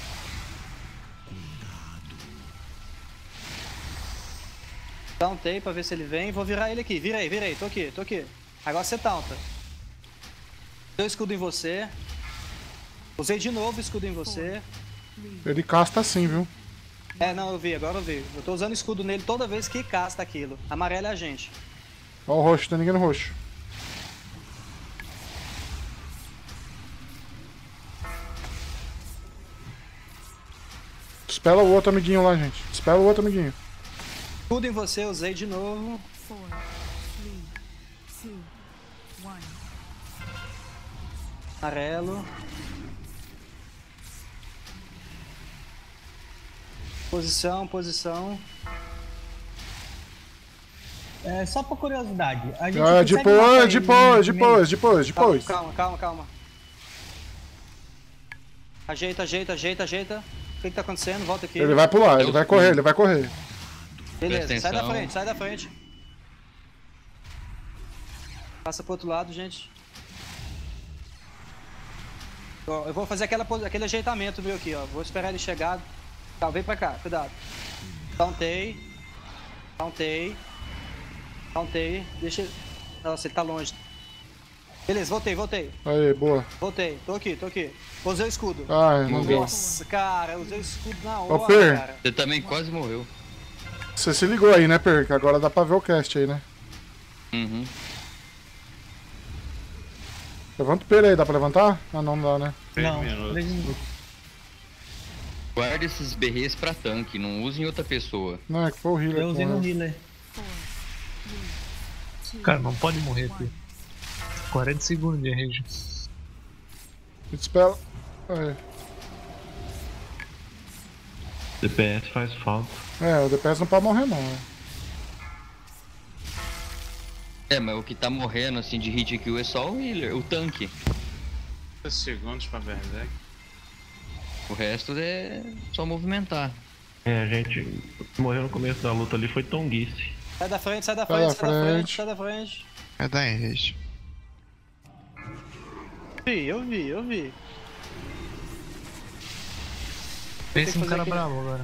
C: Dá um tape pra ver se ele vem. Vou virar ele aqui, vira aí, vira aí. Tô aqui, tô aqui. Agora você taunta. Deu escudo em você. Usei de novo o escudo em você.
E: Ele casta assim, viu?
C: É, não, eu vi, agora eu vi. Eu tô usando escudo nele toda vez que casta aquilo. Amarelo é a gente.
E: Ó o roxo, tem ninguém no roxo. Dispela o outro amiguinho lá, gente. Dispela o outro amiguinho.
C: Escudo em você, usei de novo.
A: Four, three, two, one.
C: Amarelo. Posição, posição.
H: É, só por curiosidade. A gente
E: Ah,
H: consegue matar
E: depois,
H: ele
E: depois,
H: no
E: depois, depois, depois.
C: Calma, calma, calma. Ajeita, ajeita, ajeita, ajeita. O que que tá acontecendo? Volta aqui.
E: Ele vai pular, ele vai correr, ele vai correr.
C: Beleza,
R: Presta
C: sai da
R: atenção.
C: frente, sai da frente. Passa pro outro lado, gente. Ó, eu vou fazer aquela, pos- aquele ajeitamento, viu, aqui, ó. Vou esperar ele chegar. Tá, vem pra cá, cuidado. Tauntei. Tauntei. Tauntei. Deixa ele... Nossa, ele tá longe. Beleza, voltei, voltei.
E: Aí, boa.
C: Voltei, tô aqui, tô aqui. Usei o escudo.
E: Ai, não deu.
C: Nossa, cara, eu usei o escudo na
E: Ô,
C: hora,
E: Per.
C: cara.
R: Você também quase morreu.
E: Você se ligou aí, né, Per? Que agora dá pra ver o cast aí, né?
R: Uhum.
E: Levanta o Per aí, dá pra levantar? Ah, não dá, né?
H: Não,
R: Guarda esses berrês pra tanque, não use em outra pessoa.
E: Não, é que foi o healer.
H: eu usei
E: com
H: no
E: ele.
H: healer.
G: Cara, não pode morrer aqui. quarenta segundos de range.
E: Dispela. Aí.
L: D P S faz falta.
E: É, o D P S não pode morrer, não, né?
R: É, mas o que tá morrendo assim de hit kill é só o healer, o tanque.
F: trinta segundos pra Berserk.
R: O resto é só movimentar.
L: É, a gente morreu no começo da luta ali, foi Tonguice.
C: Sai da frente, sai da
E: Sai
C: frente,
E: da
C: sai da frente,
E: frente.
C: sai da frente.
I: É da Enrage.
C: Vi, eu vi, eu vi.
G: Pensa
C: Tem
G: um
C: que
G: cara
C: fazer
G: bravo agora.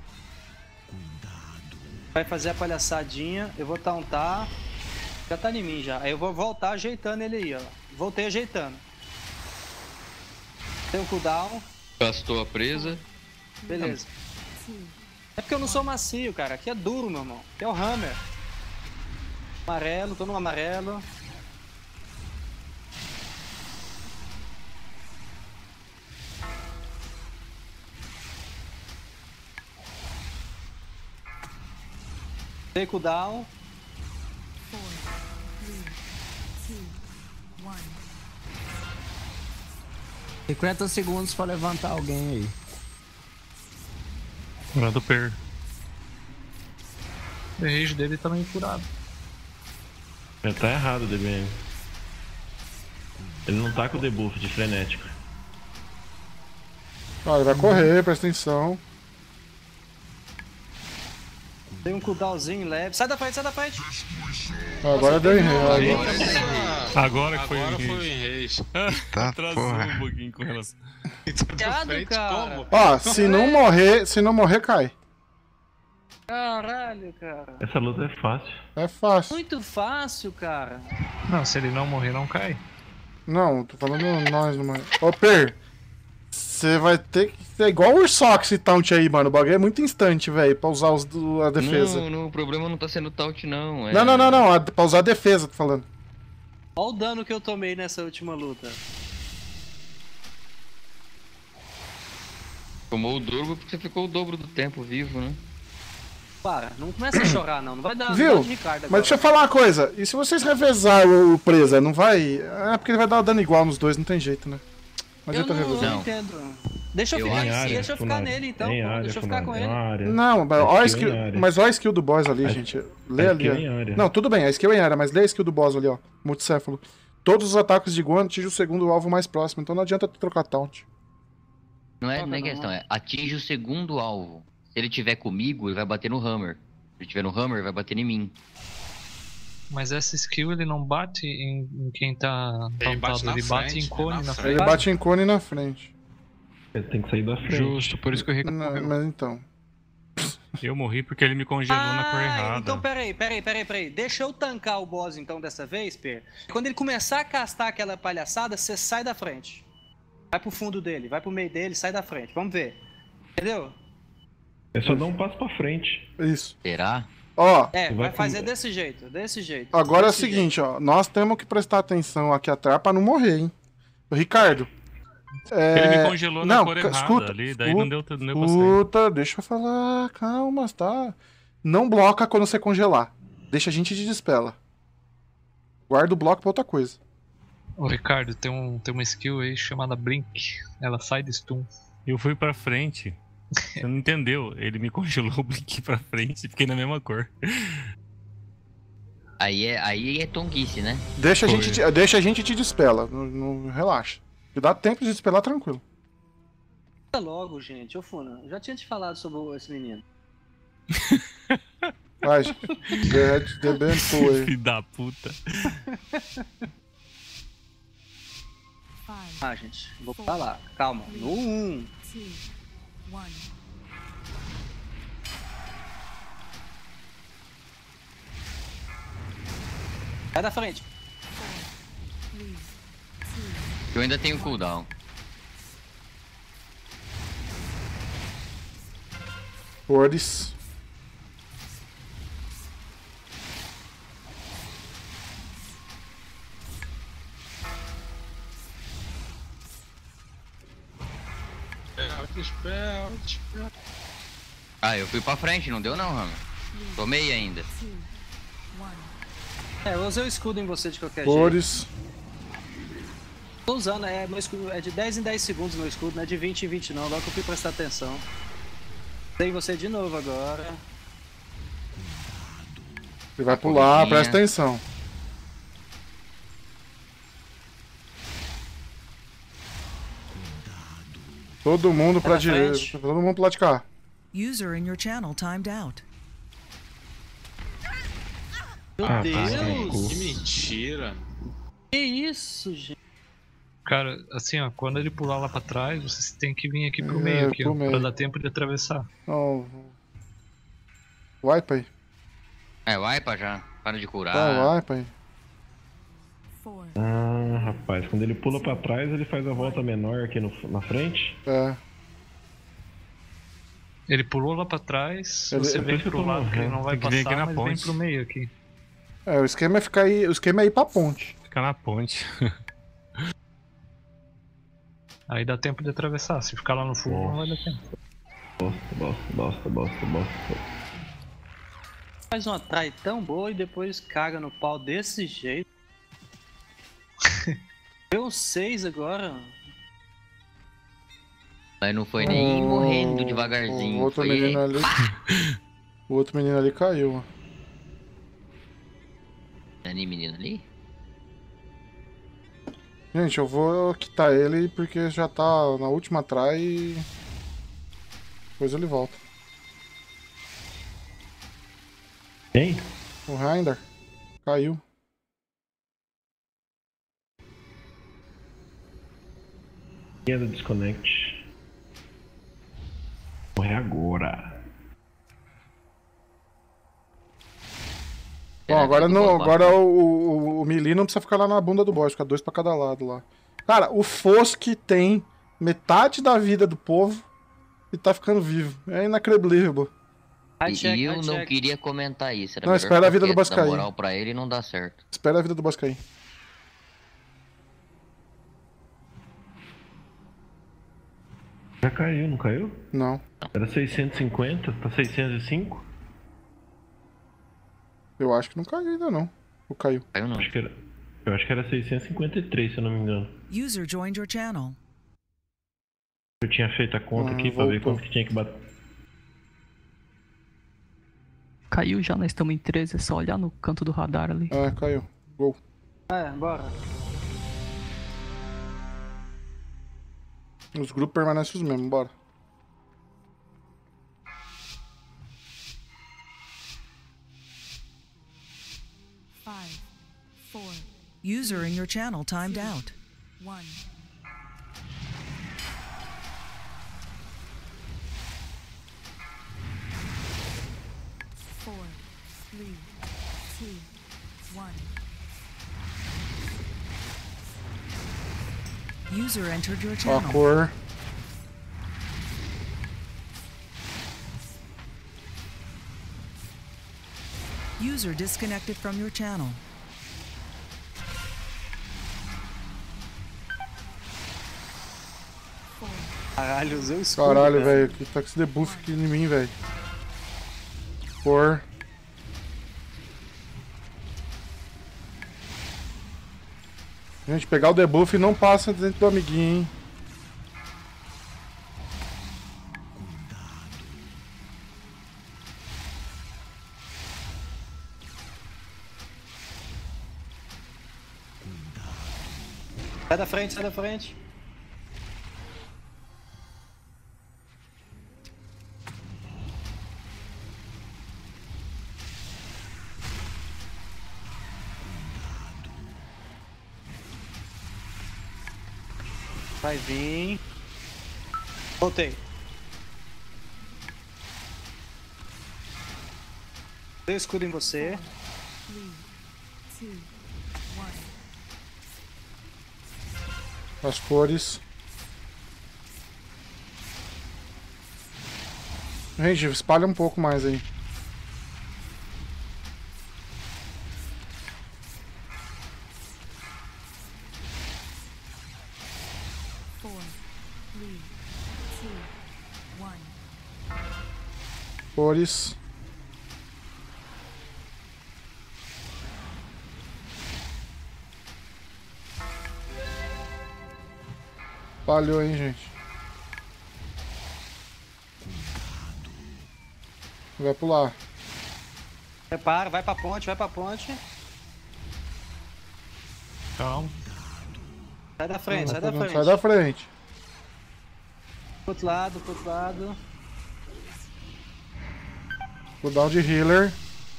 C: Vai fazer a palhaçadinha, eu vou tauntar. Já tá em mim já. Aí eu vou voltar ajeitando ele aí, ó. Voltei ajeitando. Tem o cooldown.
R: Gastou a presa.
C: Beleza. É porque eu não sou macio, cara. Aqui é duro, meu irmão. Aqui é o Hammer. Amarelo, tô no amarelo. Dei cooldown.
A: Four, three, two, one.
M: cinquenta segundos pra levantar alguém aí.
J: Hora do Per.
G: O range dele tá meio curado.
L: É, tá errado o D B M. Ele não tá com o debuff de frenético.
E: Ó, ele vai correr, presta atenção.
C: Tem um cooldownzinho leve. Sai da frente, sai da frente.
E: Agora deu em rei.
J: Agora que foi
F: Agora
J: o
F: foi o Reis.
I: Tá,
J: Atrasou
I: porra.
J: um pouquinho com relação.
C: Cuidado, cara.
E: Ó, se não morrer, se não morrer, cai.
C: Caralho, cara.
L: Essa luta é fácil.
E: É fácil.
C: Muito fácil, cara.
G: Não, se ele não morrer, não cai.
E: Não, tô falando nós, mano. Ô, Per, você vai ter que ser igual o Ursox esse taunt aí, mano. O bagulho é muito instante, velho, pra usar os, do- a defesa.
R: Não, não, o problema não tá sendo taunt, não. É...
E: Não, não, não, não, a- pra usar a defesa, tô falando.
C: Olha o dano que eu tomei nessa última luta.
R: Tomou o dobro porque você ficou o dobro do tempo vivo, né?
C: Para, não começa a chorar, não. Não vai dar
E: Viu?
C: dano de Ricardo agora.
E: Mas deixa eu falar uma coisa. E se vocês revezar o, o presa, não vai... É porque ele vai dar dano igual nos dois, não tem jeito, né? Não
C: Eu
E: adianta
C: não,
E: revezar.
C: não entendo. Deixa eu,
E: Eu
C: ficar,
E: acho. Área,
C: deixa eu ficar
E: Funari.
C: nele então,
E: Tem
C: pô.
E: área,
C: Deixa eu ficar com
L: Funari,
C: ele.
E: Não, mas olha a
L: skill
E: skill,
L: em área.
E: mas olha a skill do boss ali,
L: A-
E: gente. Lê
L: a
E: ali,
L: skill em
E: ó.
L: área.
E: Não, tudo bem, a skill em área, mas lê a skill do boss ali, ó. Multicéfalo. Todos os ataques de Guan atingem o segundo alvo mais próximo, então não adianta tu trocar taunt.
R: Não é, não é questão, é atinge o segundo alvo. Se ele tiver comigo, ele vai bater no Hammer. Se ele tiver no Hammer, vai bater em mim.
G: Mas essa skill ele não bate em, em quem tá
F: Ele bate
G: tampado,
F: na
G: ele bate
F: frente,
G: em cone
F: é na
G: na
F: frente.
G: frente.
E: Ele bate em cone na frente.
L: Ele tem que sair da frente.
J: Justo, por isso que o Ricardo
E: Não,
J: morreu.
E: mas então.
J: Eu morri porque ele me congelou na cor
C: Ah,
J: errada.
C: então peraí, peraí, peraí, peraí. Deixa eu tancar o boss então dessa vez, Per. Quando ele começar a castar aquela palhaçada, você sai da frente. Vai pro fundo dele, vai pro meio dele, sai da frente. Vamos ver. Entendeu?
L: É só dar um passo pra frente.
E: Isso.
R: Será?
E: Ó,
C: É,
L: Você
C: vai
L: vai
C: fazer
L: com-
C: desse jeito, desse jeito.
E: agora é o
C: desse
E: seguinte, ó. Nós temos que prestar atenção aqui atrás pra não morrer, hein. Ô, Ricardo. É...
J: Ele me congelou na
E: não,
J: cor
E: ca-
J: errada
E: escuta,
J: ali, daí
E: escuta,
J: não deu, não deu pra sair.
E: Escuta, deixa eu falar, calma, tá? Não bloca quando você congelar. Deixa a gente de dispela. Guarda o bloco pra outra coisa.
G: Ô Ricardo, tem, um, tem uma skill aí chamada Blink. Ela sai de stun.
J: Eu fui pra frente. Você não entendeu? Ele me congelou o blink pra frente e fiquei na mesma cor.
R: Aí é, aí é tonguice, né?
E: Deixa a,
J: Foi.
E: gente, te- deixa a gente te dispela. Não, não- relaxa. E dá tempo de dispelar tranquilo.
C: Fala logo, gente. Ô, Funa, eu já tinha te falado sobre esse menino.
E: Vai, The, the band foi.
J: Filho da puta.
C: Ah, gente, vou falar. Calma. No um.
A: Two, one.
C: Sai da frente.
A: Three, two,
R: Eu ainda tenho cooldown.
E: Cores.
F: Dispel, dispel.
R: Ah, eu fui pra frente, não deu não, Hammer. Tomei ainda.
A: two, one.
C: É, eu usei o escudo em você de qualquer jeito.
E: Cores.
C: Tô usando, é, meu escudo é de dez em dez segundos meu escudo, não é de vinte em vinte não, agora que eu fui prestar atenção. Tem você de novo agora.
E: Ele vai pular,
R: corridinha.
E: presta atenção. Todo mundo pra
C: Pra
E: direita.
C: frente.
E: Todo mundo pro lado de cá.
O: User in your channel timed out.
C: Meu
L: Ah, tá,
C: Deus!
F: Que mentira.
C: Que isso, gente?
G: Cara, assim, ó, quando ele pular lá pra trás, vocês têm que vir aqui pro
E: É,
G: meio, aqui,
E: pro
G: ó,
E: meio.
G: pra dar tempo de atravessar.
E: Não. Wipe aí.
R: É, wipa já. Para de curar.
E: Tá, wipe aí.
A: Four,
L: Ah, rapaz, quando ele pula pra trás, ele faz a volta menor aqui no, na frente.
E: É.
G: Ele pulou lá pra trás, se
E: Ele-
G: você
L: é por
G: vem
L: isso que eu
G: pro
L: tô
G: lado que ele
L: morrendo.
G: não vai
J: Tem que vir
G: passar,
J: aqui na
G: mas vem
J: ponte.
G: pro meio aqui.
E: É, o esquema é ficar aí. O esquema é ir pra ponte.
J: Fica na ponte.
G: Aí dá tempo de atravessar, se ficar lá no fundo não vai dar tempo.
L: Bosta, bosta, bosta, bosta, bosta.
C: Faz uma try tão boa e depois caga no pau desse jeito. Deu um seis agora.
R: Mas não foi nem
E: O-
R: morrendo
E: O
R: devagarzinho.
E: outro
R: Foi...
E: menino ali. O outro menino ali caiu, ó.
R: Ali, menino, ali?
E: Gente, eu vou quitar ele porque já tá na última try e... depois ele volta.
L: Quem?
E: O Reinder. Caiu.
L: Queda desconnect. Morre agora.
E: Bom, agora, não, agora o, o, o melee não precisa ficar lá na bunda do boss, fica dois pra cada lado lá. Cara, o Fosk tem metade da vida do povo e tá ficando vivo. É inacreditável.
R: E check, eu não check. queria comentar isso. Era
E: não, espera a vida do boss cair.
R: moral pra ele não dá certo.
E: Espera a vida do boss cair.
L: Já caiu, não caiu?
E: Não.
L: Era seiscentos e cinquenta, tá seiscentos e cinco?
E: Eu acho que não caiu ainda não. Ou caiu?
R: Caiu não.
L: Acho que era, eu acho que era seiscentos e cinquenta e três, se eu não me engano.
O: User joined your channel.
L: Eu tinha feito a conta
E: Ah,
L: aqui pra
E: voltou.
L: ver quanto que tinha que bater.
K: Caiu já, nós estamos em treze, é só olhar no canto do radar ali.
E: É, caiu. Gol.
C: É, bora.
E: Os grupos permanecem os mesmos, bora.
O: Five, four. User in your channel timed out.
A: One. Four, three, two, one.
O: User entered your
E: Ó a
O: channel.
E: cor.
O: User disconnected from your channel.
C: Caralho, usei o escudo.
E: Caralho, velho. Que tá com esse debuff aqui em mim, velho. Cor. Gente, pegar o debuff e não passa dentro do amiguinho, hein.
C: Sai da frente, sai da frente. Vai vir. Voltei. Dei o escudo em você.
A: Three, two, one.
E: As cores. Gente, espalha um pouco mais aí.
A: Four, three, two, one.
E: Cores. Falhou, hein, gente. Vai pular.
C: Prepara, vai pra ponte, vai pra ponte.
J: Calma.
C: Sai da frente, sai da frente.
E: Sai da frente.
C: Pro outro lado, pro outro lado.
E: Cooldown de healer.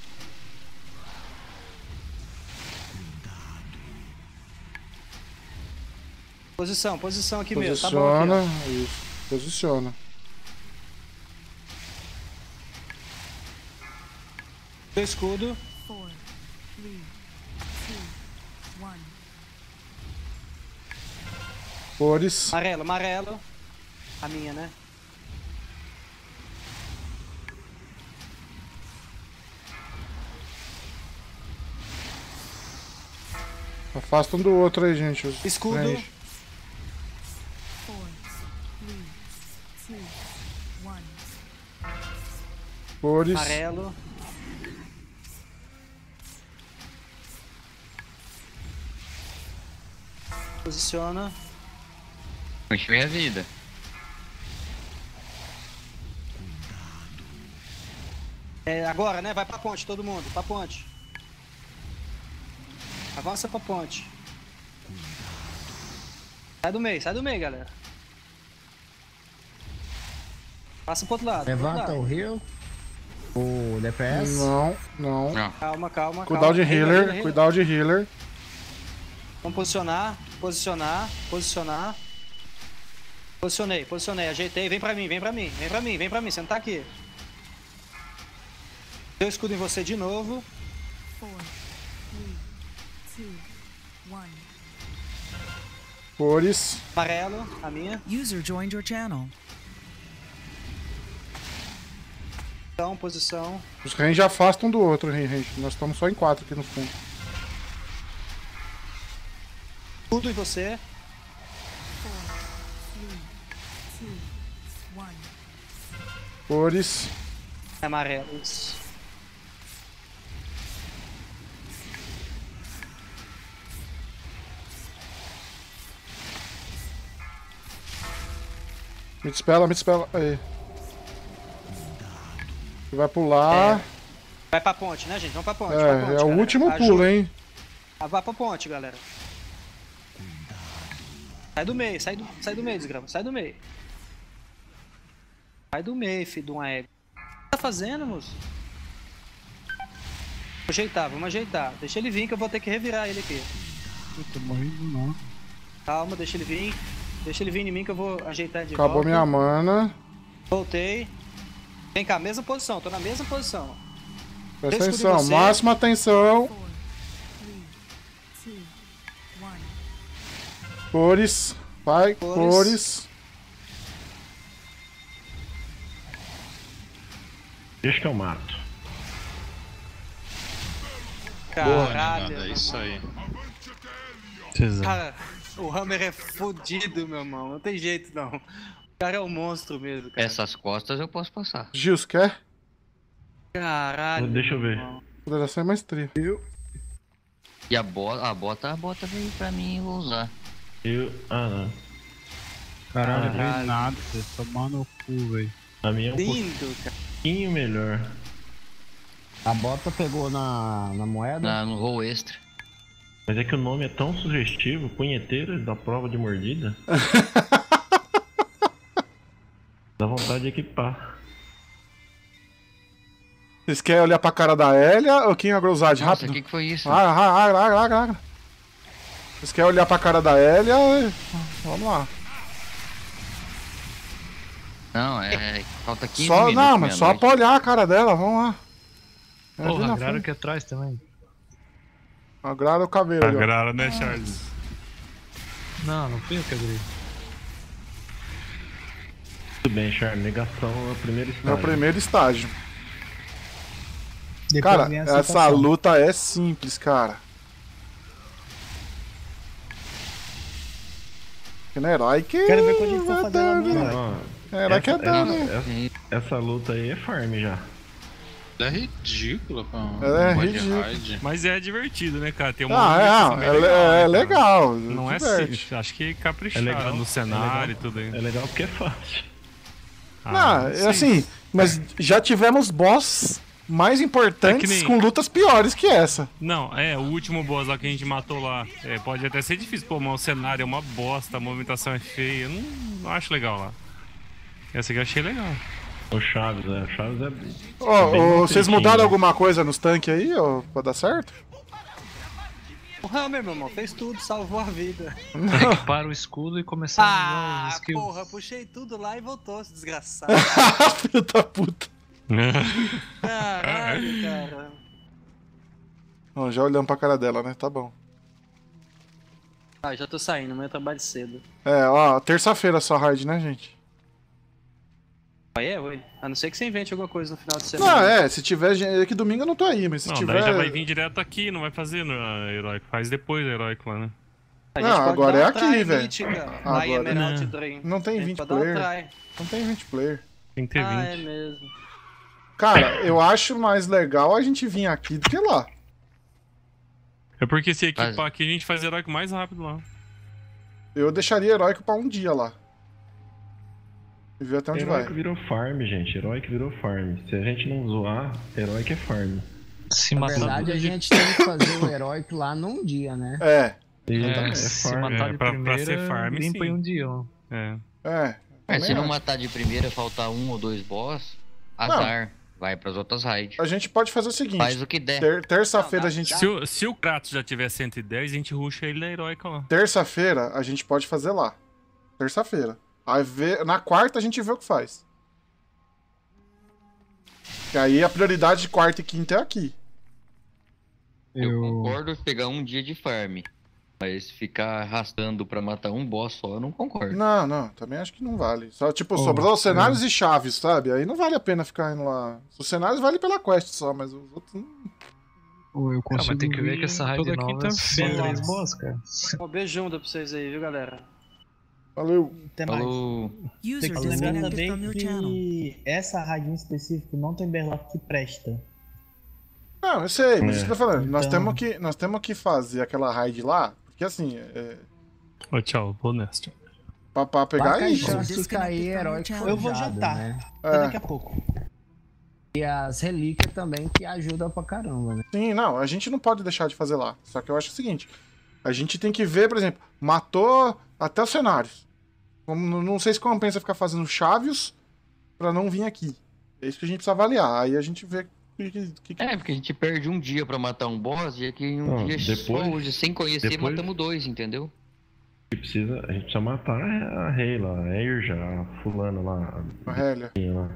C: Posição, posição aqui
E: Posiciona.
C: mesmo, tá bom aqui,
E: Isso. Posiciona.
C: ó. Escudo.
A: Four, three, two, one.
E: Cores.
C: Amarelo, amarelo. A minha, né?
E: Afasta um do outro aí, gente. Os
C: Escudo.
E: range.
A: Four, three, two, one.
E: Cores.
C: Amarelo. Posiciona.
R: Continue a vida.
C: É, agora, né? Vai pra ponte, todo mundo. Pra ponte. Avança pra ponte. Sai do meio, sai do meio, galera. Passa pro outro lado.
M: Levanta o heal. O D P S.
E: Não, não.
C: Calma, calma,
E: Cuidado de
C: calma.
E: healer,
C: healer.
E: cuidado de healer.
C: Vamos posicionar, posicionar, posicionar. Posicionei, posicionei, ajeitei. Vem pra mim, vem pra mim, vem pra mim, vem pra mim. Você não tá aqui. Deu escudo em você de novo.
A: Four, three, two, one.
E: Cores.
C: Amarelo, a minha.
O: User joined your channel.
C: Então, posição.
E: Os range afastam um do outro, range. Nós estamos só em quatro aqui no fundo.
C: Tudo em você.
A: Four, three, two, one.
E: Cores.
C: Amarelos.
E: Me dispela, me dispela. Aí. Vai pular.
C: É. Vai pra ponte, né, gente? Vamos pra ponte.
E: É,
C: pra ponte,
E: é o
C: galera.
E: último
C: Ajuda.
E: pulo, hein?
C: Ah, vai pra ponte, galera. Sai do meio, sai do, sai do meio, desgrama. Sai do meio. Sai do meio, filho de uma égua. O que tá fazendo, moço? Vamos ajeitar, vamos ajeitar. Deixa ele vir que eu vou ter que revirar ele aqui.
Q: Eu tô morrendo, não.
C: Calma, deixa ele vir. Deixa ele vir em mim que eu vou ajeitar ele de
E: Acabou
C: volta.
E: minha mana.
C: Voltei. Vem cá, mesma posição, tô na mesma posição.
E: Presta
C: Deu escudo em
E: atenção,
C: você.
E: máxima atenção.
A: Two, one.
E: Cores. Vai,
C: Cores.
E: cores.
L: Deixa que eu mato.
C: Caralho.
F: Boa, é isso aí.
C: Cara, o Hammer é fodido, meu irmão. Não tem jeito, não. O cara é um monstro mesmo, cara.
R: Essas costas eu posso passar.
E: Gils, quer?
C: Caralho.
L: Deixa eu ver.
E: Poderia maestria. Eu.
R: E a bota, a bota, a bota veio pra mim e vou usar.
L: Eu. Ah, não.
Q: Caralho,
L: Caralho.
Q: veio nada, você tomar no cu, velho.
L: A minha é um
C: Lindo, cara.
L: pouquinho melhor.
M: A bota pegou na, na moeda?
R: Na, no roll extra.
L: Mas é que o nome é tão sugestivo, punheteiro da prova de mordida. Dá vontade de equipar.
E: Vocês querem olhar pra cara da Elia ou quem é a Grosade?
R: Nossa,
E: Rápido.
R: o que, que foi isso?
E: Ah, ah, ah, ah, ah, ah. Vocês querem olhar pra cara da Elia? Vamos lá.
R: Não, é. Falta quinze
E: Só,
R: minutos.
E: não, mas só pra olhar a cara dela, vamos lá. É ali
G: Porra,
E: na
G: agraram
E: frente.
G: aqui atrás também.
E: Agraram o cabelo ali, ó.
J: Agraram, né, Charles?
G: Não, não fui eu que agrei.
L: Tudo bem, Charles. Negação é o primeiro estágio.
E: É o primeiro estágio.
H: Depois
E: Cara,
H: vem a
E: essa
H: aceitação.
E: luta é simples, cara. Porque no herói que.
H: Quero ver quando a gente for fazer ela no herói.
L: Não,
E: É, herói que é
L: essa,
E: dano,
L: essa,
E: né?
L: essa, essa luta aí é farm já.
F: É ridícula pra um
E: Ela é
F: mod
E: ridícula.
F: raid.
J: Mas é divertido, né, cara? Tem uma
E: Ah,
J: movimentação
E: é,
J: bem
E: é,
J: legal,
E: é
J: né, cara?
E: legal.
J: Não é
E: diverte.
J: simples. Acho que
L: É
J: capricharam
L: legal.
J: no
L: é
J: cenário
L: legal,
J: e tudo aí.
L: É legal porque é fácil.
J: Ah,
E: Não,
J: sim.
E: é assim, mas já tivemos boss mais importantes
J: É que nem-
E: com lutas piores que essa.
J: Não, é, o último boss lá que a gente matou lá. É, pode até ser difícil, pô, mas o cenário é uma bosta, a movimentação é feia. Eu não, não acho legal lá. Essa aqui eu achei legal.
L: O Chaves, é. O Chaves é.
E: Ó,
L: é bem
E: ó, vocês
L: direitinho.
E: mudaram alguma coisa nos tanques aí, ó, pra dar certo?
C: O Hammer, meu irmão, fez tudo, salvou a vida.
G: Tem que parar o escudo e começar a usar
C: Ah,
G: os skills.
C: porra, puxei tudo lá e voltou, esse desgraçado.
E: Filho da puta.
C: Caralho, cara.
E: Ó, já olhando pra cara dela, né? Tá bom.
C: Ah, já tô saindo, amanhã eu trabalho cedo.
E: É, ó, terça-feira só hard, né, gente?
C: Aí é, oi. A não ser que você invente alguma coisa no final de
E: Não,
C: semana.
E: é, se tiver. gen- É que domingo eu não tô aí, mas se
J: Não,
E: tiver.
J: daí já vai vir direto aqui, não vai fazer no uh, heróico. Faz depois o heróico lá, né?
C: A
E: Não,
C: gente pode
E: agora
C: dar
E: é
C: uma
E: aqui,
C: try
E: velho.
C: mítica,
E: Agora-
C: lá em Emerald
J: Não.
C: Drain.
E: Não tem
C: A gente
E: vinte
C: pode dar uma
E: player.
C: try.
E: Não tem vinte player.
J: Tem que ter
C: Ah, é
J: vinte.
C: mesmo.
E: Cara, eu acho mais legal a gente vir aqui do que lá.
J: É porque se equipar
R: Faz-
J: aqui, a gente faz heróico mais rápido lá.
E: Eu deixaria heróico pra um dia lá. E ver até onde
L: Herói
E: vai.
L: que virou farm, gente. Herói que virou farm. Se a gente não zoar, herói que é farm.
G: Se
M: Na
G: matar
M: verdade, a
G: de-
M: gente tem que fazer o heróico lá num dia, né?
E: É.
G: É, se matar de
J: É, pra- pra
G: primeira,
J: ser farm,
G: limpa
J: sim.
G: em um dia, ó.
J: É.
E: É.
R: É, se não
E: acho.
R: matar de primeira, faltar um ou dois boss, azar. Vai pras outras raids.
E: A gente pode fazer o seguinte.
R: Faz o que der.
E: ter- Terça-feira a gente...
J: Se o, se o Kratos já tiver cento e dez, a gente rusha ele na heróica lá.
E: Terça-feira a gente pode fazer lá. Terça-feira. Aí vê... Na quarta a gente vê o que faz. E aí a prioridade de quarta e quinta é aqui.
R: Eu concordo pegar um dia de farm. Mas ficar arrastando pra matar um boss só, eu não concordo.
E: Não, não, também acho que não vale. Só, tipo,
R: Oh,
E: sobrou os cenários
R: é.
E: e chaves, sabe? Aí não vale a pena ficar indo lá. Os cenários valem pela quest só, mas os outros não.
G: Ou eu consigo mas tem que ver que essa raid
J: toda
G: nova é só
J: quinta-feira.
G: três boss, cara.
C: Um beijão pra vocês aí, viu, galera?
E: Valeu.
H: Até mais.
R: Falou.
H: Tem que lembrar também que essa raid em específico não tem berlock que presta.
E: Não, eu sei, mas
H: É.
E: isso que eu tô falando. Nós,
H: Então-
E: temos que, nós temos que fazer aquela raid lá, porque assim, é,
J: Ô, tchau, vou nesta.
E: pra, pra pegar
M: Vai
E: isso.
M: cair chance de cair heróico
H: Eu vou
M: forjado,
H: jantar.
M: né?
H: Até daqui a pouco.
M: E as relíquias também que ajudam pra caramba, né?
E: Sim, não, a gente não pode deixar de fazer lá. Só que eu acho o seguinte: a gente tem que ver, por exemplo, matou até os cenários. Como, não sei se compensa ficar fazendo chaves pra não vir aqui. É isso que a gente precisa avaliar. Aí a gente vê. Que, que, que...
R: É, porque a gente perde um dia pra matar um boss e aqui em um
L: Não,
R: dia
L: depois-
R: só hoje, sem conhecer,
L: depois-
R: matamos dois, entendeu?
L: A gente precisa, a gente precisa matar a Rei lá, a Irja, a fulana lá.
E: A Hélia.
L: lá.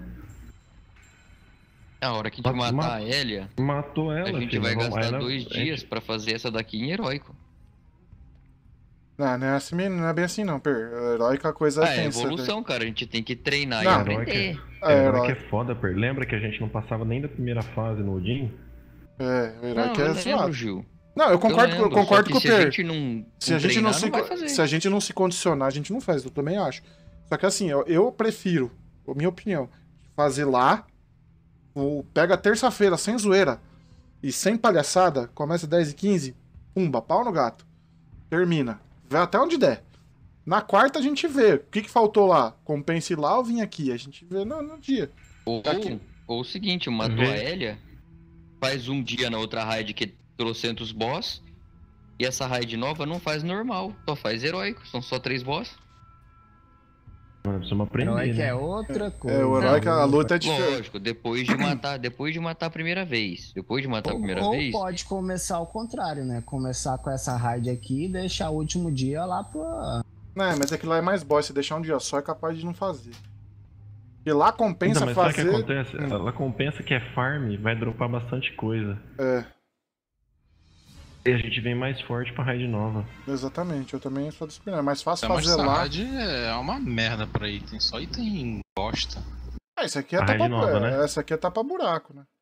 R: Na hora que a gente
L: Ma-
R: matar
L: ma-
R: a Hélia,
L: Matou ela,
R: a gente
L: filho,
R: vai
L: vamos-
R: gastar
L: aí nós-
R: dois
L: a gente-
R: dias pra fazer essa daqui em heróico.
E: Não, não é, assim, não é bem assim, não, Per. Heróica a coisa
R: Ah, é
E: tensa,
R: evolução, cara. A gente tem que treinar
E: Não,
R: e
L: Herói que
R: aprender.
L: é,
E: É,
L: herói que
E: herói.
L: é foda, Per. Lembra que a gente não passava nem da primeira fase no Odin?
E: É, o herói
R: Não,
E: que
R: eu
E: é
R: lembro,
E: suave.
R: Gil.
E: Não, eu concordo,
R: Eu
E: eu
R: lembro,
E: concordo
R: só
E: com o
R: que se a
E: Per.
R: gente não-
E: se, a
R: não
E: gente não
R: treinar,
E: se,
R: não vai
E: co-
R: fazer.
E: se a gente não se condicionar, a gente não faz. Eu também acho. Só que assim, eu, eu prefiro, a minha opinião, fazer lá. O, pega terça-feira sem zoeira e sem palhaçada, começa dez e quinze, pumba, pau no gato. Termina. Vai até onde der. Na quarta a gente vê. O que, que faltou lá? Compense lá ou vim aqui? A gente vê no, no dia.
R: Ou, ou o seguinte, matou
E: Vê.
R: a Hélia, faz um dia na outra raid que trocentos boss, e essa raid nova não faz normal, só faz heróico, são só três boss.
L: Mano, precisamos aprender,
M: Herói que
L: né?
M: é outra coisa.
E: É, o herói que a luta é diferente.
R: Lógico, depois de matar, depois de matar a primeira vez. Depois de matar a primeira
M: Ou
R: vez.
M: pode começar ao contrário, né? Começar com essa raid aqui e deixar o último dia lá pra...
E: Não, mas aquilo lá é mais boss. Se deixar um dia só é capaz de não fazer. E lá compensa
L: Então, mas sabe o
E: fazer.
L: que acontece? Ela compensa que é farm, vai dropar bastante coisa.
E: É,
L: E a gente vem mais forte pra raid nova.
E: exatamente. Eu também sou disciplinado. É mais fácil
F: É, mas
E: fazer
F: essa
E: lá.
F: raid é uma merda pra item, só item bosta.
E: Ah, isso aqui é
F: A
E: tapa
F: raid nova,
E: é,
F: né?
E: Essa aqui é tapa buraco, né?